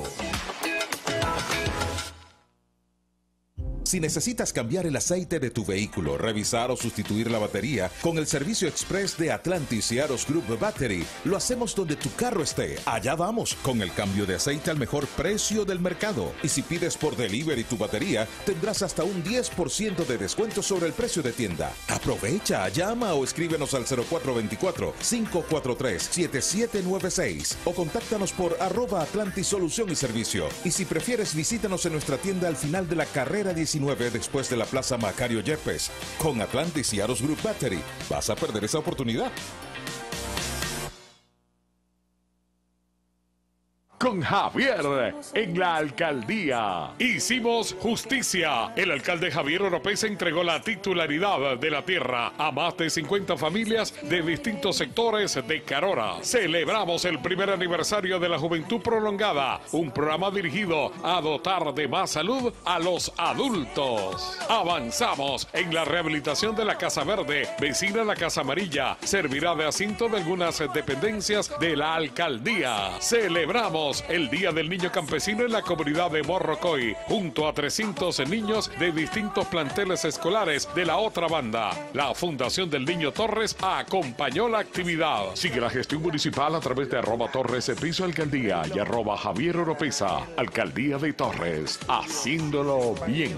Si necesitas cambiar el aceite de tu vehículo, revisar o sustituir la batería, con el servicio express de Atlantis y Aros Group Battery, lo hacemos donde tu carro esté. Allá vamos, con el cambio de aceite al mejor precio del mercado. Y si pides por delivery tu batería, tendrás hasta un 10% de descuento sobre el precio de tienda. Aprovecha, llama o escríbenos al 0424-543-7796 o contáctanos por @Atlantis Solución y Servicio. Y si prefieres, visítanos en nuestra tienda al final de la carrera 19 después de la Plaza Macario Yepes. Con Atlantis y Aros Group Battery, ¿vas a perder esa oportunidad? Con Javier en la alcaldía. Hicimos justicia. El alcalde Javier Oropesa entregó la titularidad de la tierra a más de 50 familias de distintos sectores de Carora. Celebramos el primer aniversario de la Juventud Prolongada, un programa dirigido a dotar de más salud a los adultos. Avanzamos en la rehabilitación de la Casa Verde, vecina a la Casa Amarilla. Servirá de asiento de algunas dependencias de la alcaldía. Celebramos el Día del Niño Campesino en la comunidad de Morrocoy, junto a 300 niños de distintos planteles escolares de la otra banda. La Fundación del Niño Torres acompañó la actividad. Sigue la gestión municipal a través de @Torres Piso Alcaldía y @Javier Oropesa, Alcaldía de Torres, haciéndolo bien.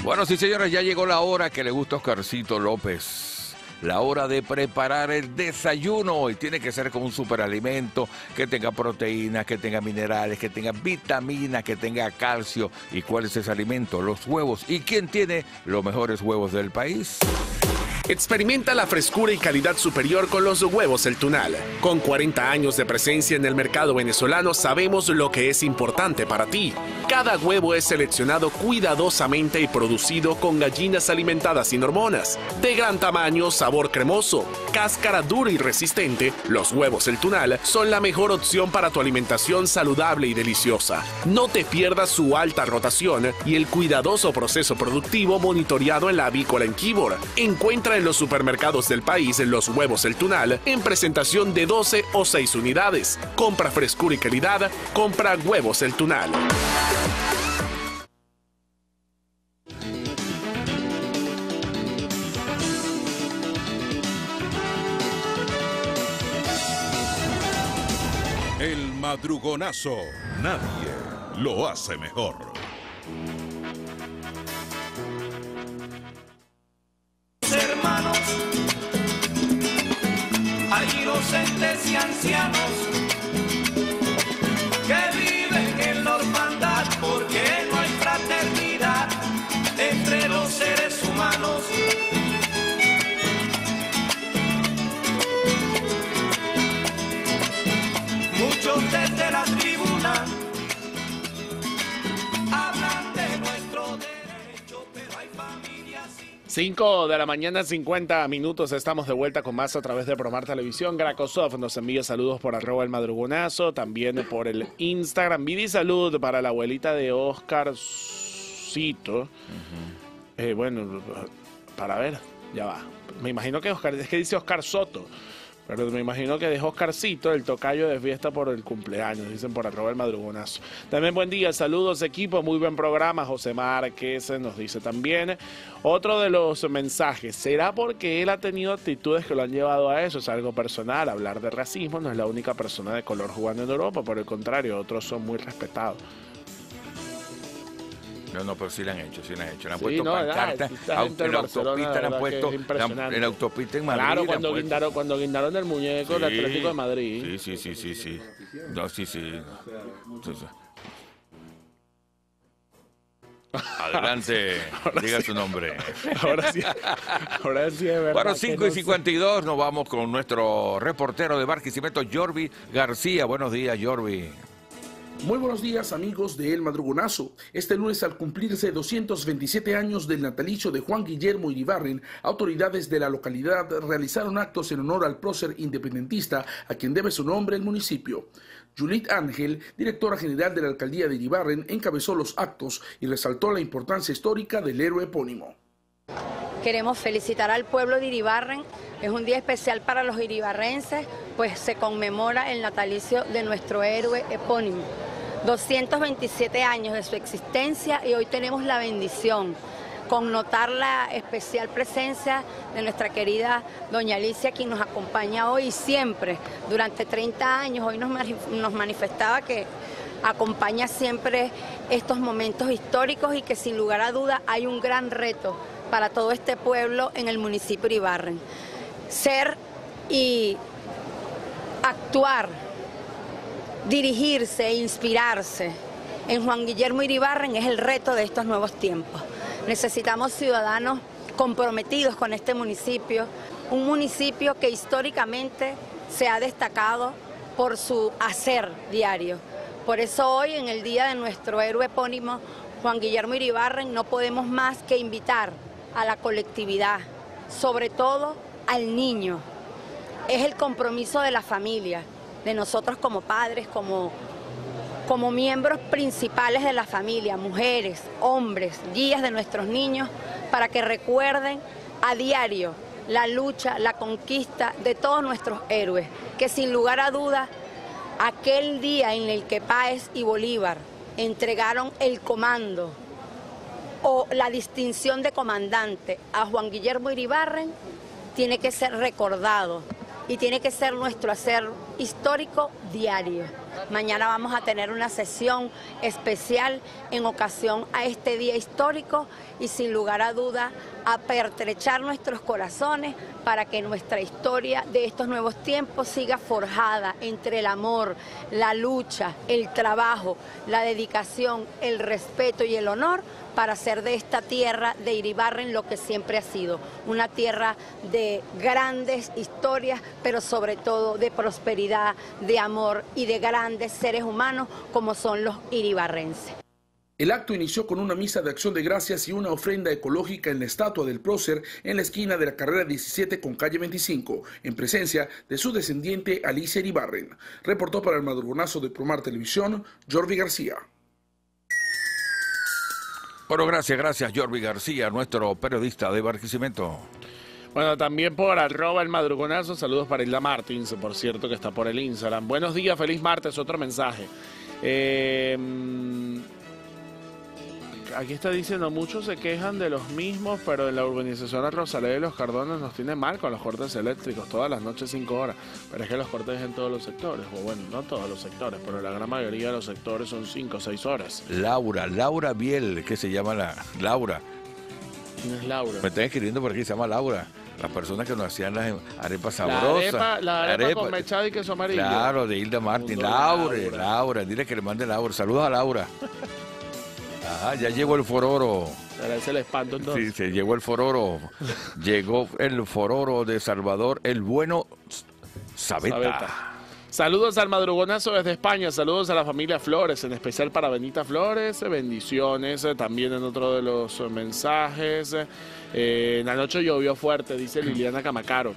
Bueno, sí, señores, ya llegó la hora que le gusta a Oscarcito López. La hora de preparar el desayuno, y tiene que ser con un superalimento que tenga proteínas, que tenga minerales, que tenga vitaminas, que tenga calcio. ¿Y cuál es ese alimento? Los huevos. ¿Y quién tiene los mejores huevos del país? Experimenta la frescura y calidad superior con los huevos El Tunal. Con 40 años de presencia en el mercado venezolano, sabemos lo que es importante para ti. Cada huevo es seleccionado cuidadosamente y producido con gallinas alimentadas sin hormonas. De gran tamaño, sabor cremoso, cáscara dura y resistente, los huevos El Tunal son la mejor opción para tu alimentación saludable y deliciosa. No te pierdas su alta rotación y el cuidadoso proceso productivo monitoreado en la avícola en Quíbor. Encuentra en los supermercados del país los huevos El Tunal en presentación de 12 o 6 unidades. Compra frescura y calidad, compra huevos El Tunal. El madrugonazo, nadie lo hace mejor. Hermanos, hay inocentes y ancianos que viven en la orfandad porque no hay fraternidad entre los seres humanos. Muchos desde la tribuna hablan de nuestro derecho, pero hay familias. 5 de la mañana, 50 minutos. Estamos de vuelta con más a través de Promar Televisión. Gracosoft nos envía saludos por @el madrugonazo, también por el Instagram. Vidi salud para la abuelita de Oscarcito. Bueno, para ver, ya va. Me imagino que Oscar, es que dice Oscar Soto. Pero me imagino que dejó Oscarcito, el tocayo de fiesta por el cumpleaños, dicen por @el madrugonazo. También buen día, saludos equipo, muy buen programa. José Márquez nos dice también. Otro de los mensajes, ¿será porque él ha tenido actitudes que lo han llevado a eso? Es algo personal, hablar de racismo, no es la única persona de color jugando en Europa, por el contrario, otros son muy respetados. No, pero sí la han hecho, Le han Sí, puesto pancartas, en la autopista le han puesto, en la autopista en Madrid. Claro, cuando guindaron el muñeco del Atlético de Madrid. Sí. No, sí. Adelante, diga su nombre. Ahora sí es verdad. Bueno, 5:52, nos vamos con nuestro reportero de Barquisimeto, Jorvi García. Buenos días, Jorvi. Muy buenos días, amigos de El Madrugonazo. Este lunes, al cumplirse 227 años del natalicio de Juan Guillermo Iribarren, autoridades de la localidad realizaron actos en honor al prócer independentista a quien debe su nombre el municipio. Juliet Ángel, directora general de la alcaldía de Iribarren, encabezó los actos y resaltó la importancia histórica del héroe epónimo. Queremos felicitar al pueblo de Iribarren. Es un día especial para los iribarrenses, pues se conmemora el natalicio de nuestro héroe epónimo. 227 años de su existencia y hoy tenemos la bendición con notar la especial presencia de nuestra querida doña Alicia, quien nos acompaña hoy y siempre, durante 30 años. Hoy nos manifestaba que acompaña siempre estos momentos históricos y que sin lugar a duda hay un gran reto para todo este pueblo en el municipio de Iribarren. Ser y actuar, dirigirse e inspirarse en Juan Guillermo Iribarren es el reto de estos nuevos tiempos. Necesitamos ciudadanos comprometidos con este municipio, un municipio que históricamente se ha destacado por su hacer diario. Por eso hoy, en el día de nuestro héroe epónimo, Juan Guillermo Iribarren, no podemos más que invitar a la colectividad, sobre todo al niño. Es el compromiso de la familia, de nosotros como padres, como miembros principales de la familia, mujeres, hombres, guías de nuestros niños, para que recuerden a diario la lucha, la conquista de todos nuestros héroes, que sin lugar a dudas, aquel día en el que Páez y Bolívar entregaron el comando o la distinción de comandante a Juan Guillermo Iribarren, tiene que ser recordado y tiene que ser nuestro hacer histórico diario. Mañana vamos a tener una sesión especial en ocasión a este día histórico y sin lugar a duda a pertrechar nuestros corazones para que nuestra historia de estos nuevos tiempos siga forjada entre el amor, la lucha, el trabajo, la dedicación, el respeto y el honor para hacer de esta tierra de Iribarren lo que siempre ha sido, una tierra de grandes historias, pero sobre todo de prosperidad, de amor y de grandes seres humanos como son los iribarrenses. El acto inició con una misa de acción de gracias y una ofrenda ecológica en la estatua del prócer en la esquina de la carrera 17 con calle 25, en presencia de su descendiente Alicia Iribarren. Reportó para el Madrugonazo de Promar Televisión, Jordi García. Bueno, gracias, Jordi García, nuestro periodista de Barquisimeto. Bueno, también por @ el Madrugonazo, saludos para Hilda Martins, por cierto, que está por el Instagram. Buenos días, feliz martes, otro mensaje. Aquí está diciendo, muchos se quejan de los mismos, pero en la urbanización de Rosaleda y Los Cardones nos tiene mal con los cortes eléctricos, todas las noches 5 horas. Pero es que los cortes en todos los sectores, o bueno, no todos los sectores, pero la gran mayoría de los sectores son 5 o 6 horas. Laura Biel, ¿qué se llama Laura? ¿Quién es Laura? Me están escribiendo por aquí, se llama Laura. Las personas que nos hacían las arepas sabrosas. La arepa con mechada y queso amarillo. Claro, de Hilda Martín. Laura, dile que le mande Laura. Saludos a Laura. Ajá, ya llegó el fororo. Es el espanto entonces. Sí, se llegó el fororo. Llegó el fororo de Salvador, el bueno Sabeta. Saludos al Madrugonazo desde España, saludos a la familia Flores, en especial para Benita Flores, bendiciones. También en otro de los mensajes, en la noche llovió fuerte, dice Liliana Camacaro.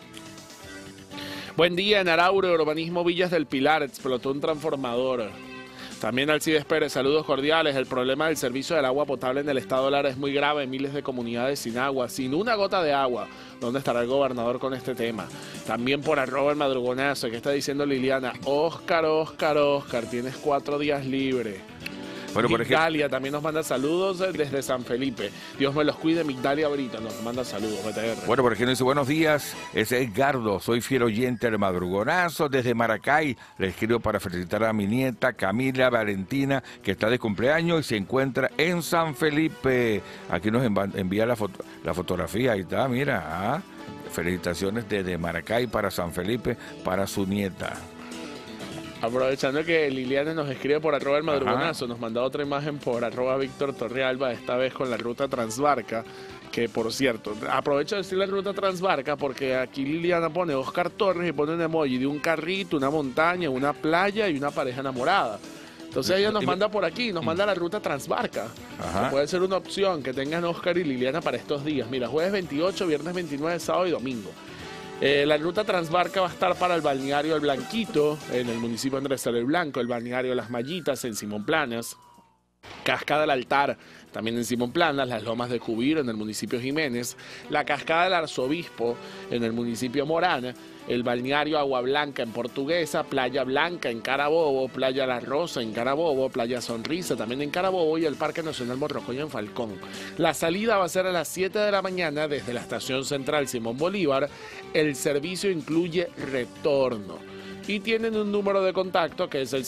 Buen día, en Araure, urbanismo Villas del Pilar, explotó un transformador. También Alcides Pérez, saludos cordiales. El problema del servicio del agua potable en el estado Lara es muy grave. Miles de comunidades sin agua, sin una gota de agua. ¿Dónde estará el gobernador con este tema? También por @ el Madrugonazo, que está diciendo Liliana, Oscar, tienes 4 días libres. Bueno, Migdalia también nos manda saludos desde San Felipe. Dios me los cuide, Migdalia Brito nos manda saludos, BTR. Bueno, por aquí nos dice, buenos días, es Edgardo, soy fiel oyente del Madrugonazo, desde Maracay, le escribo para felicitar a mi nieta Camila Valentina, que está de cumpleaños y se encuentra en San Felipe. Aquí nos envía la fotografía, ahí está, mira, felicitaciones desde Maracay para San Felipe, para su nieta. Aprovechando que Liliana nos escribe por @ el Madrugonazo, nos manda otra imagen por @ Víctor Torrealba, esta vez con la ruta Transbarca, que por cierto, aprovecho de decir la ruta Transbarca porque aquí Liliana pone Oscar Torres y pone un emoji de un carrito, una montaña, una playa y una pareja enamorada. Entonces ella nos manda por aquí, nos manda la ruta Transbarca. Que puede ser una opción que tengan Oscar y Liliana para estos días. Mira, jueves 28, viernes 29, sábado y domingo. La ruta Transbarca va a estar para el balneario El Blanquito, en el municipio Andrés Salel Blanco, el balneario Las Mallitas, en Simón Planas, Cascada del Altar, también en Simón Planas, las Lomas de Cubiro, en el municipio Jiménez, la Cascada del Arzobispo, en el municipio Morana, el balneario Agua Blanca en Portuguesa, Playa Blanca en Carabobo, Playa La Rosa en Carabobo, Playa Sonrisa también en Carabobo y el Parque Nacional Morrocoy en Falcón. La salida va a ser a las 7 de la mañana desde la Estación Central Simón Bolívar. El servicio incluye retorno. Y tienen un número de contacto que es el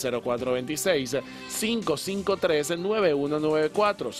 0426-553-9194.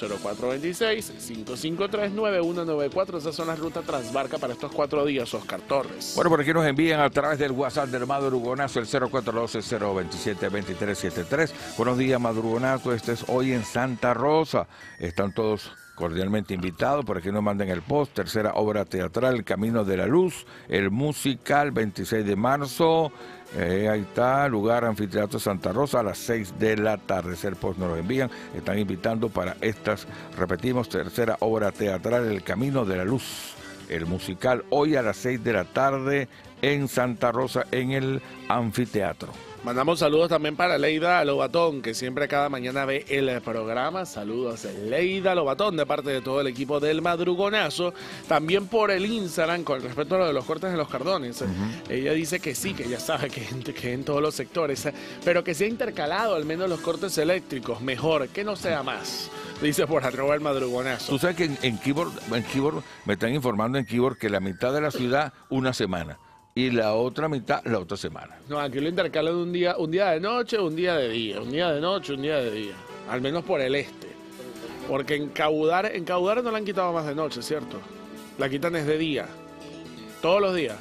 0426-553-9194. Esas son las rutas Transbarca para estos 4 días, Oscar Torres. Bueno, por aquí nos envían a través del WhatsApp del Madrugonazo, el 0412-027-2373. Buenos días, Madrugonazo. Este es hoy en Santa Rosa. Están todos cordialmente invitados. Por aquí nos mandan el post. Tercera obra teatral, Camino de la Luz. El musical, 26 de marzo. Ahí está, lugar Anfiteatro Santa Rosa a las 6 de la tarde. El post nos lo envían. Están invitando para estas, repetimos, tercera obra teatral, El Camino de la Luz. El musical hoy a las 6 de la tarde en Santa Rosa, en el anfiteatro. Mandamos saludos también para Leida Lobatón, que siempre cada mañana ve el programa. Saludos a Leida Lobatón de parte de todo el equipo del Madrugonazo. También por el Instagram, con respecto a lo de los cortes de los Cardones. Ella dice que sí, que ya sabe que en todos los sectores, pero que se ha intercalado al menos los cortes eléctricos. Mejor, que no sea más. Dice por @ el Madrugonazo. Tú sabes que en Keyboard me están informando en Keyboard que la mitad de la ciudad, una semana. y la otra mitad la otra semana. No, aquí lo intercalan un día de noche, un día de día, un día de noche, un día de día. Al menos por el este. Porque en Caudare no la han quitado más de noche, ¿cierto? La quitan es de día. Todos los días.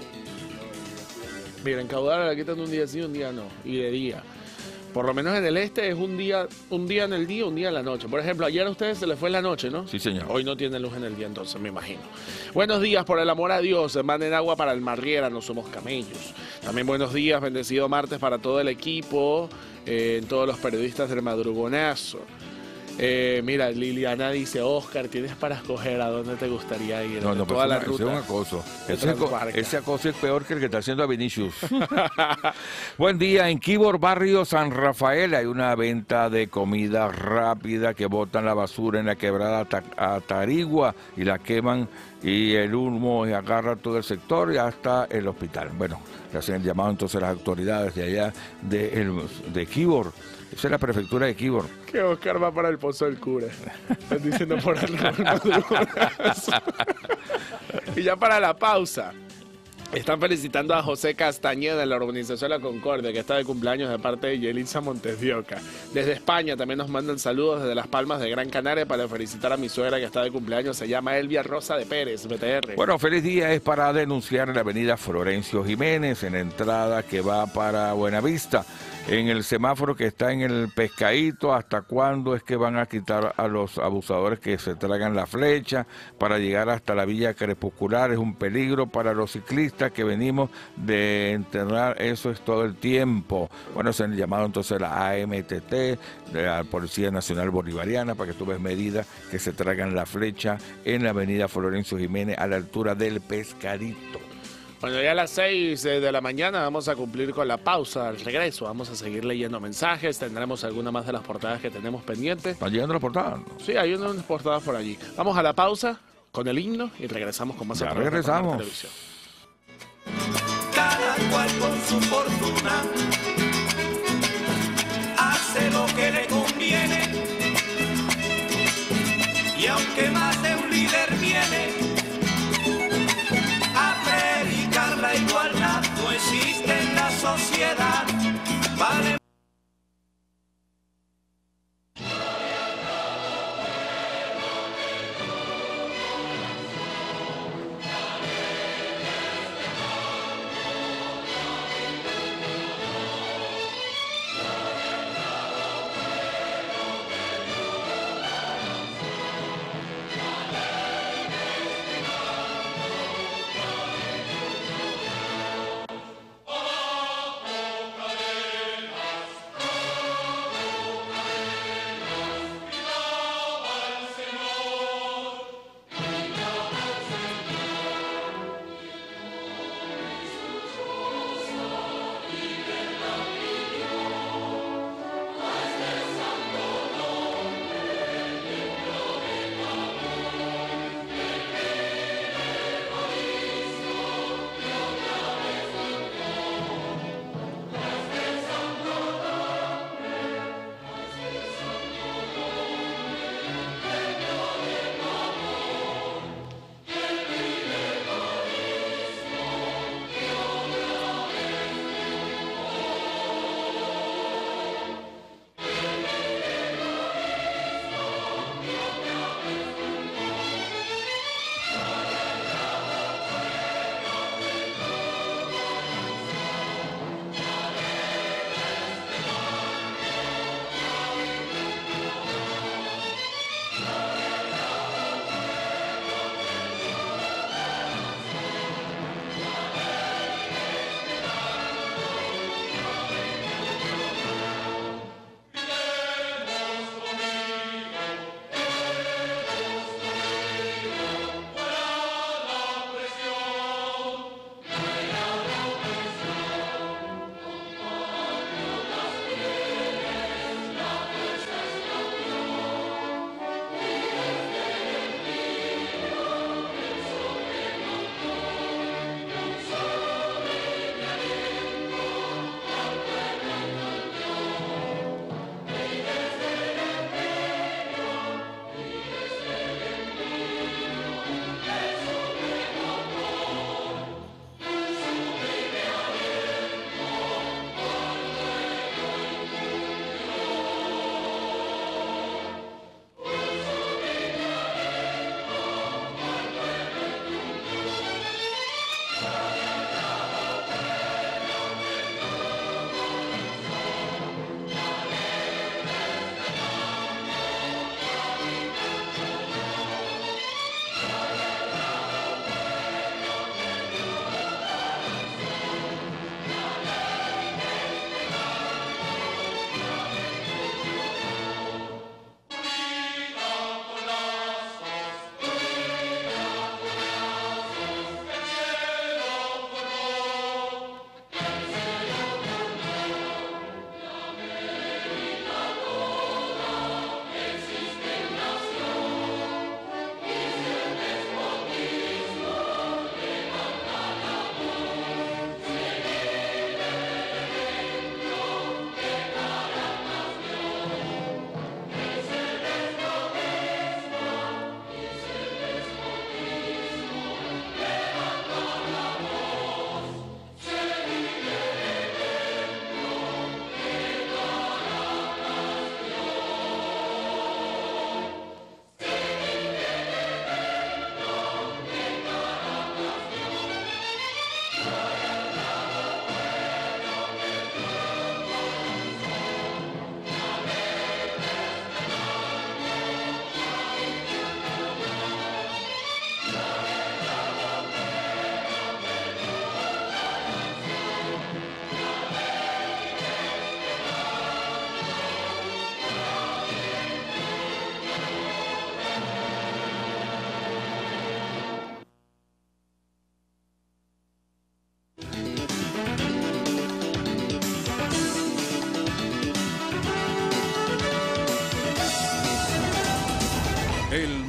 Mira, en Caudare la quitan un día sí, un día no. Y de día. Por lo menos en el este es un día en el día, un día en la noche. Por ejemplo, ayer a ustedes se les fue en la noche, ¿no? Sí, señor. Hoy no tienen luz en el día, entonces me imagino. Buenos días, por el amor a Dios. Manden agua para el Marriera, no somos camellos. También buenos días, bendecido martes para todo el equipo, todos los periodistas del madrugonazo. Mira, Liliana dice, Oscar, tienes para escoger a dónde te gustaría ir. No, toda la ese ruta. es un acoso. Transbarca. Ese acoso es peor que el que está haciendo a Vinicius. Buen día, en Quibor, barrio San Rafael, hay una venta de comida rápida que botan la basura en la quebrada Atarigua y la queman y el humo agarra todo el sector y hasta el hospital. Bueno, le hacen el llamado entonces las autoridades de allá de Quibor. Esa es la prefectura de Quibor. Que Oscar va para el Pozo del Cura. Están diciendo por algo. Y ya para la pausa. Están felicitando a José Castañeda de la Urbanización La Concordia, que está de cumpleaños de parte de Yelitza Montes de Oca. Desde España también nos mandan saludos desde Las Palmas de Gran Canaria para felicitar a mi suegra que está de cumpleaños. Se llama Elvia Rosa de Pérez, BTR. Bueno, feliz día es para denunciar en la avenida Florencio Jiménez, en la entrada que va para Buenavista. En el semáforo que está en el Pescadito, ¿hasta cuándo es que van a quitar a los abusadores que se tragan la flecha para llegar hasta la Villa Crepuscular? Es un peligro para los ciclistas que venimos de enterrar, eso es todo el tiempo. Bueno, se han llamado entonces la AMTT, de la Policía Nacional Bolivariana, para que tú ves medidas que se tragan la flecha en la avenida Florencio Jiménez a la altura del Pescadito. Bueno, ya a las 6 de la mañana vamos a cumplir con la pausa. Al regreso vamos a seguir leyendo mensajes. Tendremos alguna más de las portadas que tenemos pendientes. ¿Están llegando las portadas? Sí, hay unas portadas por allí. Vamos a la pausa con el himno y regresamos con más. Ya regresamos. Televisión. Cada cual con su fortuna hace lo que le conviene. Y aunque más de un líder viene la igualdad no existe en la sociedad. Vale.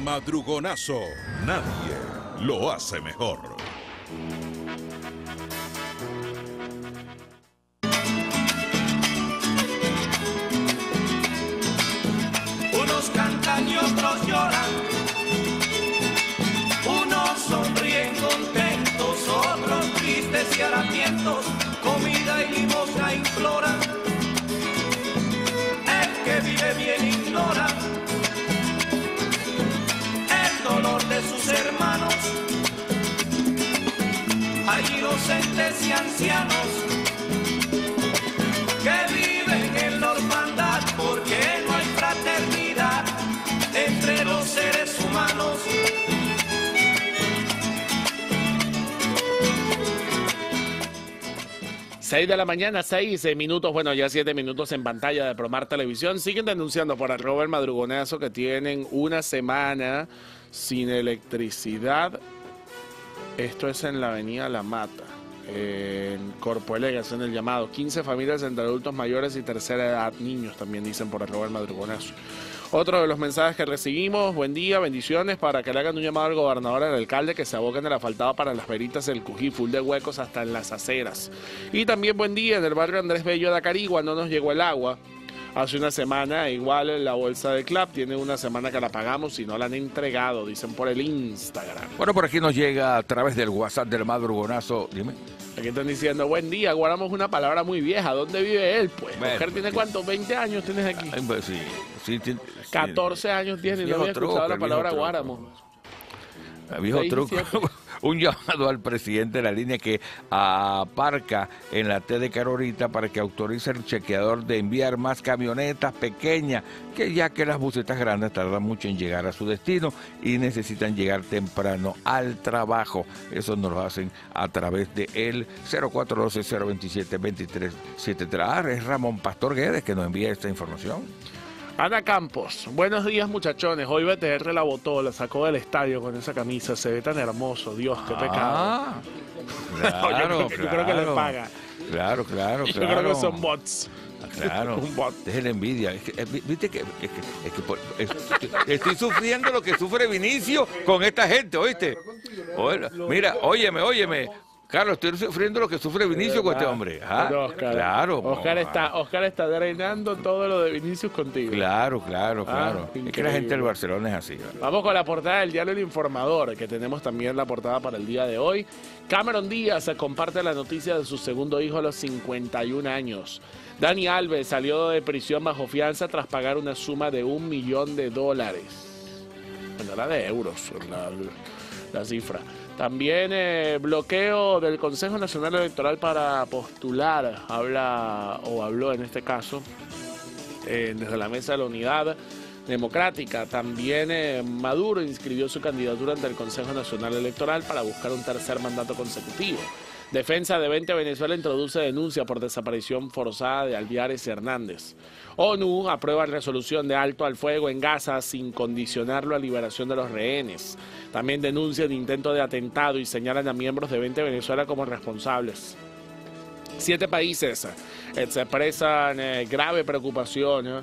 Madrugonazo, nadie lo hace mejor. Unos cantan y otros lloran, unos sonríen contentos, otros tristes y harapientos, comida y limosna imploran. El que vive bien ignora el dolor de sus hermanos. Hay inocentes y ancianos que viven en la orfandad porque no hay fraternidad entre los seres humanos. 6 de la mañana, 6 minutos, bueno, ya 7 minutos en pantalla de Promar Televisión. Siguen denunciando por @ el madrugonazo que tienen una semana sin electricidad. Esto es en la avenida La Mata, en Corpo Elegas, en el llamado. 15 familias entre adultos mayores y tercera edad, niños también dicen por @ el madrugonazo. Otro de los mensajes que recibimos: buen día, bendiciones, para que le hagan un llamado al gobernador y al alcalde que se aboquen el asfaltado para las veritas del Cují, full de huecos hasta en las aceras. Y también buen día, en el barrio Andrés Bello de Acarigua no nos llegó el agua. Hace una semana, igual la bolsa de CLAP, tiene una semana que la pagamos y no la han entregado, dicen por el Instagram. Bueno, por aquí nos llega a través del WhatsApp del madrugonazo, dime. Aquí están diciendo, buen día, guardamos una palabra muy vieja, ¿dónde vive él? Pues, Bueno, mujer, ¿tiene cuántos? ¿20 años tienes aquí? Pues sí, 14 años tiene y no había escuchado la palabra Guáramo. Viejo truco. Un llamado al presidente de la línea que aparca en la T de Carorita para que autorice el chequeador de enviar más camionetas pequeñas, que ya que las busetas grandes tardan mucho en llegar a su destino y necesitan llegar temprano al trabajo. Eso nos lo hacen a través de el 0412-027-2373. Es Ramón Pastor Guedes que nos envía esta información. Ana Campos, buenos días muchachones, hoy BTR la botó, la sacó del estadio con esa camisa, se ve tan hermoso, Dios, qué pecado. Claro, yo creo que le paga. Claro. Yo creo que son bots. Claro, Un bot. es la envidia. Viste que estoy sufriendo lo que sufre Vinicio con esta gente, ¿oíste? Mira, óyeme. Carlos, estoy sufriendo lo que sufre Vinicio con este hombre. Oscar, claro. Oscar está drenando todo lo de Vinicius contigo. Claro. Es que la gente del Barcelona es así. ¿Verdad? Vamos con la portada del diario El Informador, que tenemos también la portada para el día de hoy. Cameron Díaz comparte la noticia de su segundo hijo a los 51 años. Dani Alves salió de prisión bajo fianza tras pagar una suma de $1 millón. Bueno, era de euros la cifra. También bloqueo del Consejo Nacional Electoral para postular. Habló en este caso desde la Mesa de la Unidad Democrática. También Maduro inscribió su candidatura ante el Consejo Nacional Electoral para buscar un tercer mandato consecutivo. Defensa de 20 Venezuela introduce denuncia por desaparición forzada de Alviares Hernández. ONU aprueba resolución de alto al fuego en Gaza sin condicionarlo a liberación de los rehenes. También denuncian intento de atentado y señalan a miembros de 20 Venezuela como responsables. 7 países expresan grave preocupación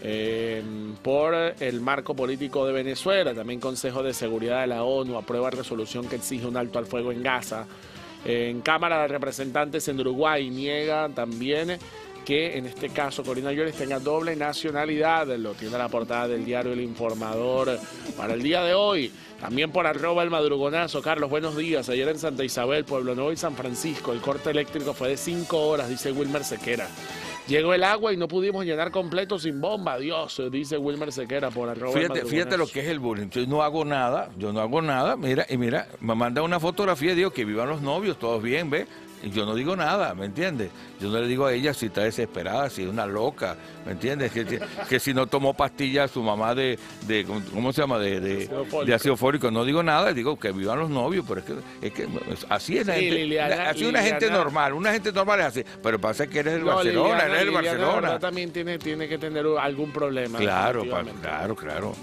por el marco político de Venezuela. También Consejo de Seguridad de la ONU aprueba resolución que exige un alto al fuego en Gaza. En Cámara de Representantes en Uruguay niega también que en este caso Corina Llores tenga doble nacionalidad. Lo tiene la portada del diario El Informador para el día de hoy. También por @ el madrugonazo. Carlos, buenos días. Ayer en Santa Isabel, Pueblo Nuevo y San Francisco, el corte eléctrico fue de 5 horas, dice Wilmer Sequera. Llegó el agua y no pudimos llenar completo sin bomba. Dios, dice Wilmer Sequera por @ el madrugonazo. Fíjate lo que es el bullying. Yo no hago nada, mira, me manda una fotografía y digo que vivan los novios, todos bien, ¿ves? Y yo no digo nada, ¿me entiendes? Yo no le digo a ella si está desesperada, si es una loca, ¿me entiendes? Que si no tomó pastillas su mamá de ¿cómo se llama? De ácido fólico. No digo nada, digo que vivan los novios, pero es que así es la gente. Así una gente normal es así. Pero pasa que eres el Barcelona, eres el Barcelona. También tiene que tener algún problema. Claro.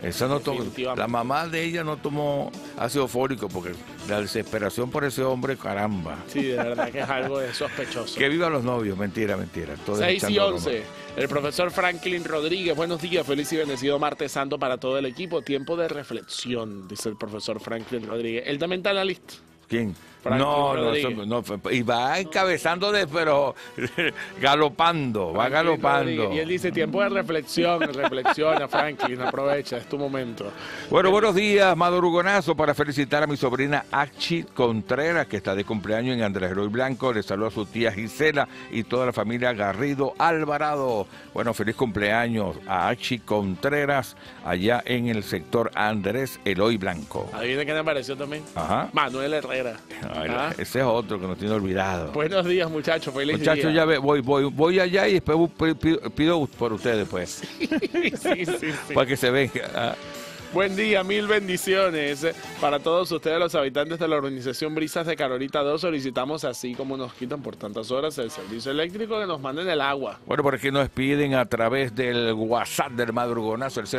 Esa no tomó, la mamá de ella no tomó ácido fólico porque la desesperación por ese hombre, caramba. Sí, de verdad que es algo de sospechoso. Que viva los novios, mentira. 6 y 11. El profesor Franklin Rodríguez, buenos días, feliz y bendecido martes santo para todo el equipo. Tiempo de reflexión, dice el profesor Franklin Rodríguez. Él también está en la lista. ¿Quién? Franklin No, y va encabezando pero galopando, va galopando. Rodríguez. Y él dice, tiempo de reflexiona Franklin, aprovecha, es tu momento. Bueno, buenos días, madrugonazo, para felicitar a mi sobrina Achi Contreras, que está de cumpleaños en Andrés Roy Blanco. Le saludo a su tía Gisela y toda la familia Garrido Alvarado. Bueno, feliz cumpleaños a Achi Contreras, allá en el sector Andrés Eloy Blanco. ¿Adivina quién apareció también? Ajá. Manuel Herrera. Ese es otro que nos tiene olvidado. Buenos días, muchachos, feliz día. Muchachos, ya voy allá y después pido por ustedes, pues. Sí. Para que se venga. Buen día, mil bendiciones para todos ustedes, los habitantes de la organización Brisas de Carolita 2. Solicitamos, así como nos quitan por tantas horas el servicio eléctrico, que nos manden el agua. Bueno, por aquí nos piden a través del WhatsApp del madrugonazo, el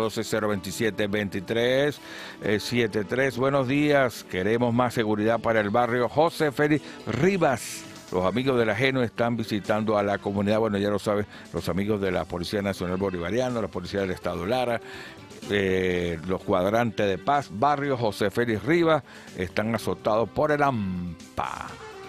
0412-027-2373. Buenos días, queremos más seguridad para el barrio José Félix Rivas. Los amigos del ajeno están visitando a la comunidad, bueno, ya lo saben, los amigos de la Policía Nacional Bolivariana, la Policía del Estado Lara, los cuadrantes de paz, barrio José Félix Rivas, están azotados por el AMPA.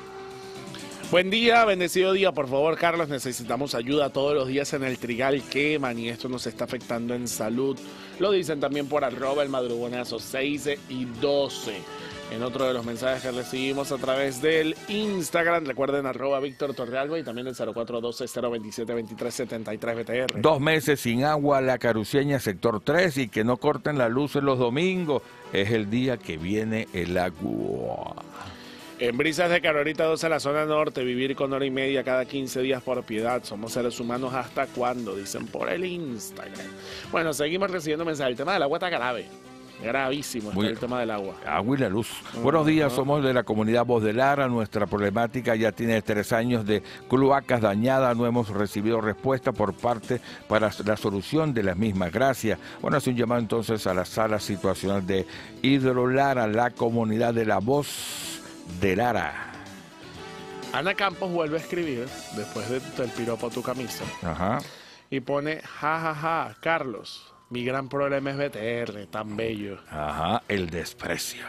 Buen día, bendecido día, por favor, Carlos, necesitamos ayuda todos los días en el trigal, queman y esto nos está afectando en salud. Lo dicen también por @el madrugonazo 6 y 12. En otro de los mensajes que recibimos a través del Instagram, recuerden @Víctor Torrealba y también el 0412-027-2373 BTR. 2 meses sin agua, La Caruceña, sector 3, y que no corten la luz en los domingos. Es el día que viene el agua. En Brisas de Carolita 2 a la zona norte, vivir con hora y media cada 15 días por piedad. Somos seres humanos hasta cuándo, dicen por el Instagram. Bueno, seguimos recibiendo mensajes. El tema del agua está grave. Gravísimo está el tema del agua. Agua y la luz. Buenos días, somos de la comunidad Voz de Lara. Nuestra problemática ya tiene 3 años de cloacas dañadas. No hemos recibido respuesta por parte para la solución de las mismas. Gracias. Bueno, hace un llamado entonces a la sala situacional de Hidrolara, la comunidad de la Voz de Lara. Ana Campos vuelve a escribir después del piropo a tu camisa. Ajá. Y pone, jajaja, Carlos. Mi gran problema es BTR, tan bello. Ajá, el desprecio.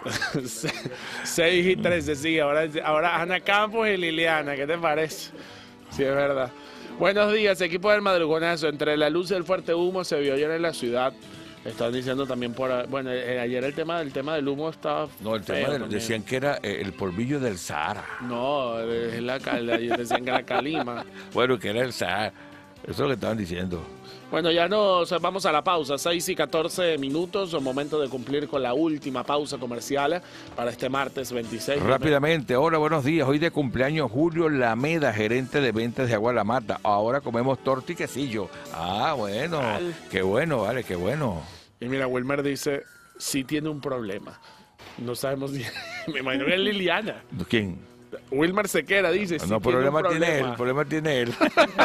6 y 13, sí. Ahora Ana Campos y Liliana, ¿qué te parece? Sí, es verdad. Buenos días, equipo del madrugonazo. Entre la luz y el fuerte humo se vio ayer en la ciudad. Están diciendo también bueno, ayer el tema del humo estaba. No, el tema decían que era el polvillo del Sahara. No, es decían que era Calima. Bueno, que era el Sahara. Eso es lo que estaban diciendo. Bueno, ya nos vamos a la pausa, 6 y 14 minutos, momento de cumplir con la última pausa comercial para este martes 26. Rápidamente, hola, buenos días, hoy de cumpleaños Julio Lameda, gerente de ventas de Agua La Mata. Ahora comemos torta y quesillo. Ah, bueno, qué bueno, vale, qué bueno. Y mira, Wilmer dice, sí tiene un problema. No sabemos ni... Me imagino que es Liliana. ¿Quién? Wilmer Sequera dice, sí, no, problema tiene él, problema tiene él.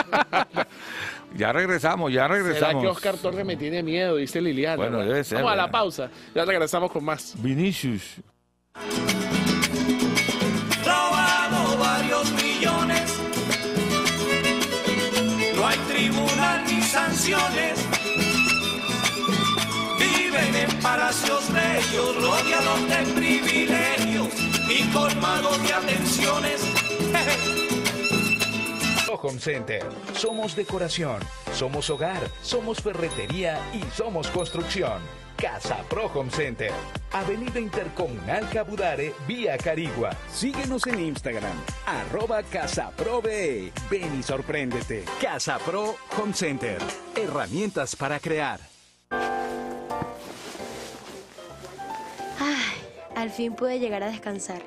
Ya regresamos. ¿Será que Oscar Torres me tiene miedo? Dice Liliana. Bueno, debe ser. Vamos a la pausa. Ya regresamos con más. Vinicius. Robado varios millones. No hay tribunal ni sanciones. Viven en palacios bellos, rodeados de privilegios y colmados de atenciones. Home Center. Somos decoración, somos hogar, somos ferretería y somos construcción. Casa Pro Home Center. Avenida Intercomunal Cabudare, vía Carigua. Síguenos en Instagram, @CasaProBE. Ven y sorpréndete. Casa Pro Home Center. Herramientas para crear. Ay, al fin pude llegar a descansar.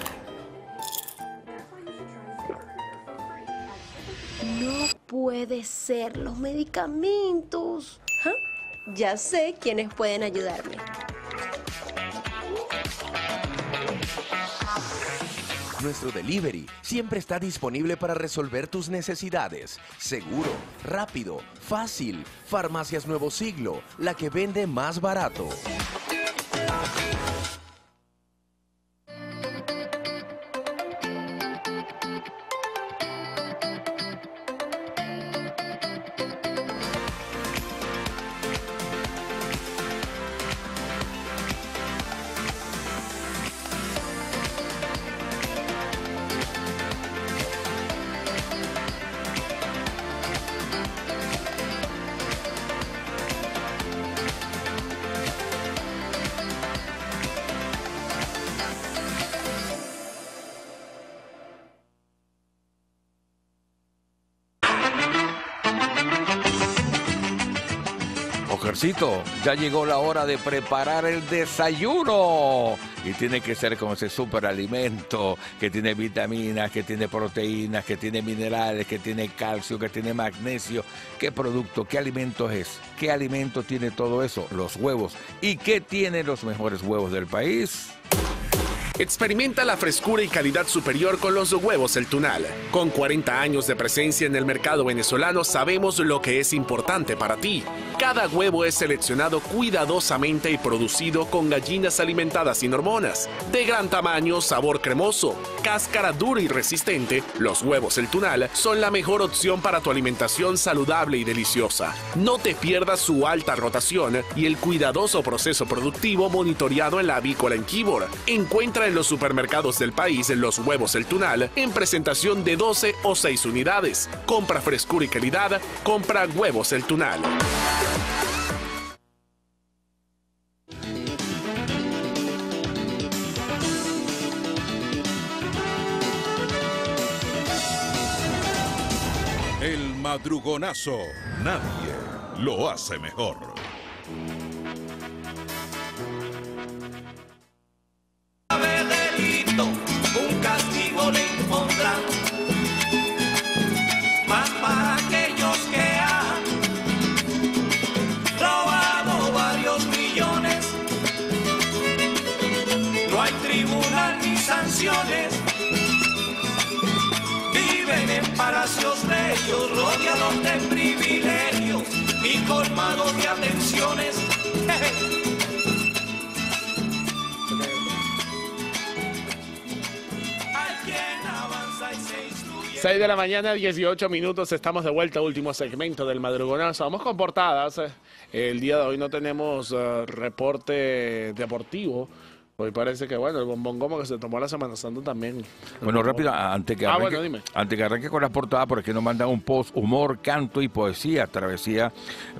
No puede ser, los medicamentos. ¿Ah? Ya sé quiénes pueden ayudarme. Nuestro delivery siempre está disponible para resolver tus necesidades. Seguro, rápido, fácil. Farmacias Nuevo Siglo, la que vende más barato. Ojercito, ya llegó la hora de preparar el desayuno. Y tiene que ser con ese superalimento que tiene vitaminas, que tiene proteínas, que tiene minerales, que tiene calcio, que tiene magnesio. ¿Qué producto, qué alimento es? ¿Qué alimento tiene todo eso? Los huevos. ¿Y qué tienen los mejores huevos del país? Experimenta la frescura y calidad superior con los huevos El Tunal. Con 40 años de presencia en el mercado venezolano, sabemos lo que es importante para ti. Cada huevo es seleccionado cuidadosamente y producido con gallinas alimentadas sin hormonas. De gran tamaño, sabor cremoso, cáscara dura y resistente, los huevos El Tunal son la mejor opción para tu alimentación saludable y deliciosa. No te pierdas su alta rotación y el cuidadoso proceso productivo monitoreado en la avícola en Quibor. Encuentra en los supermercados del país los huevos El Tunal en presentación de 12 o 6 unidades. Compra frescura y calidad, compra huevos El Tunal. El madrugonazo, nadie lo hace mejor. Un castigo le impondrán, más para aquellos que han robado varios millones. No hay tribunal ni sanciones, viven en palacios bellos, rodeados de privilegios y colmados de atenciones. 6 de la mañana, 18 minutos, estamos de vuelta, último segmento del madrugonazo. Vamos con portadas. El día de hoy no tenemos reporte deportivo. Hoy parece que, bueno, el bombón como que se tomó la Semana Santa también. Bueno, rápido, antes que arranque con las portadas, por aquí nos mandan un post, humor, canto y poesía, Travesía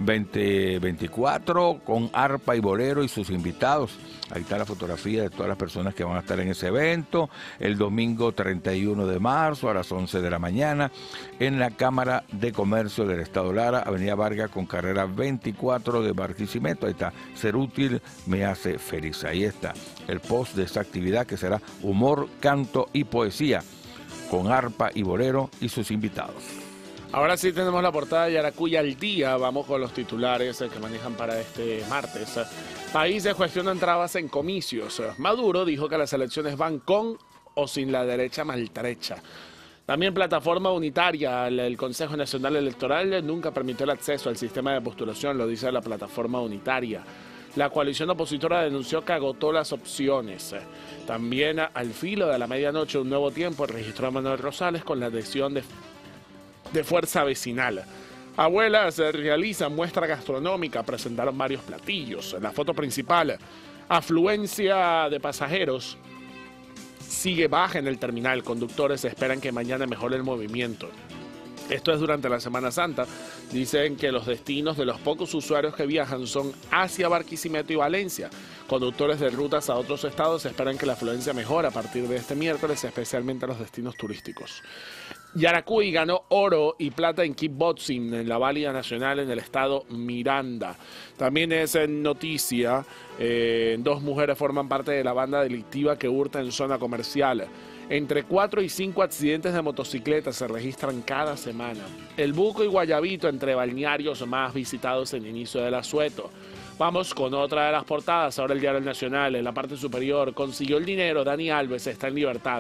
2024, con arpa y bolero y sus invitados. Ahí está la fotografía de todas las personas que van a estar en ese evento, el domingo 31 de marzo a las 11 de la mañana, en la Cámara de Comercio del Estado Lara, Avenida Vargas con carrera 24 de Barquisimeto. Ahí está, ser útil me hace feliz. Ahí está el post de esta actividad que será humor, canto y poesía, con arpa y bolero y sus invitados. Ahora sí tenemos la portada de Yaracuy al día. Vamos con los titulares que manejan para este martes. Países cuestionan trabas en comicios. Maduro dijo que las elecciones van con o sin la derecha maltrecha. También plataforma unitaria. El Consejo Nacional Electoral nunca permitió el acceso al sistema de postulación, lo dice la plataforma unitaria. La coalición opositora denunció que agotó las opciones. También al filo de la medianoche, un nuevo tiempo registró a Manuel Rosales con la adhesión de Fuerza Vecinal. Abuelas realizan muestra gastronómica, presentaron varios platillos. En la foto principal, afluencia de pasajeros sigue baja en el terminal. Conductores esperan que mañana mejore el movimiento. Esto es durante la Semana Santa. Dicen que los destinos de los pocos usuarios que viajan son hacia Barquisimeto y Valencia. Conductores de rutas a otros estados esperan que la afluencia mejore a partir de este miércoles, especialmente a los destinos turísticos. Yaracuy ganó oro y plata en kickboxing en la válida nacional en el estado Miranda. También es noticia, 2 mujeres forman parte de la banda delictiva que hurta en zona comercial. Entre 4 y 5 accidentes de motocicletas se registran cada semana. El Buco y Guayabito entre balnearios más visitados en el inicio del asueto. Vamos con otra de las portadas. Ahora el Diario Nacional, en la parte superior, consiguió el dinero, Dani Alves está en libertad.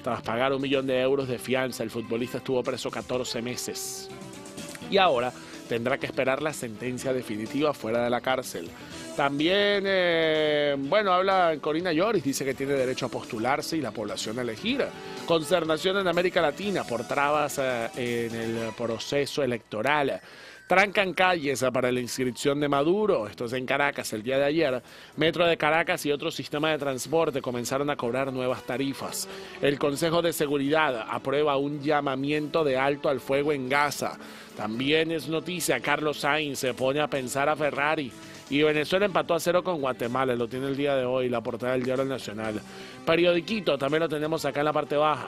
Tras pagar €1 millón de fianza, el futbolista estuvo preso 14 meses. Y ahora tendrá que esperar la sentencia definitiva fuera de la cárcel. También, habla Corina Lloris, dice que tiene derecho a postularse y la población a elegir. Consternación en América Latina por trabas en el proceso electoral. Trancan calles para la inscripción de Maduro, esto es en Caracas el día de ayer. Metro de Caracas y otros sistemas de transporte comenzaron a cobrar nuevas tarifas. El Consejo de Seguridad aprueba un llamamiento de alto al fuego en Gaza. También es noticia, Carlos Sainz se pone a pensar a Ferrari. Y Venezuela empató a 0 con Guatemala, lo tiene el día de hoy, la portada del Diario Nacional. Periodiquito, también lo tenemos acá en la parte baja.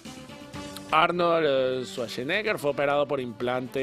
Arnold Schwarzenegger fue operado por implantar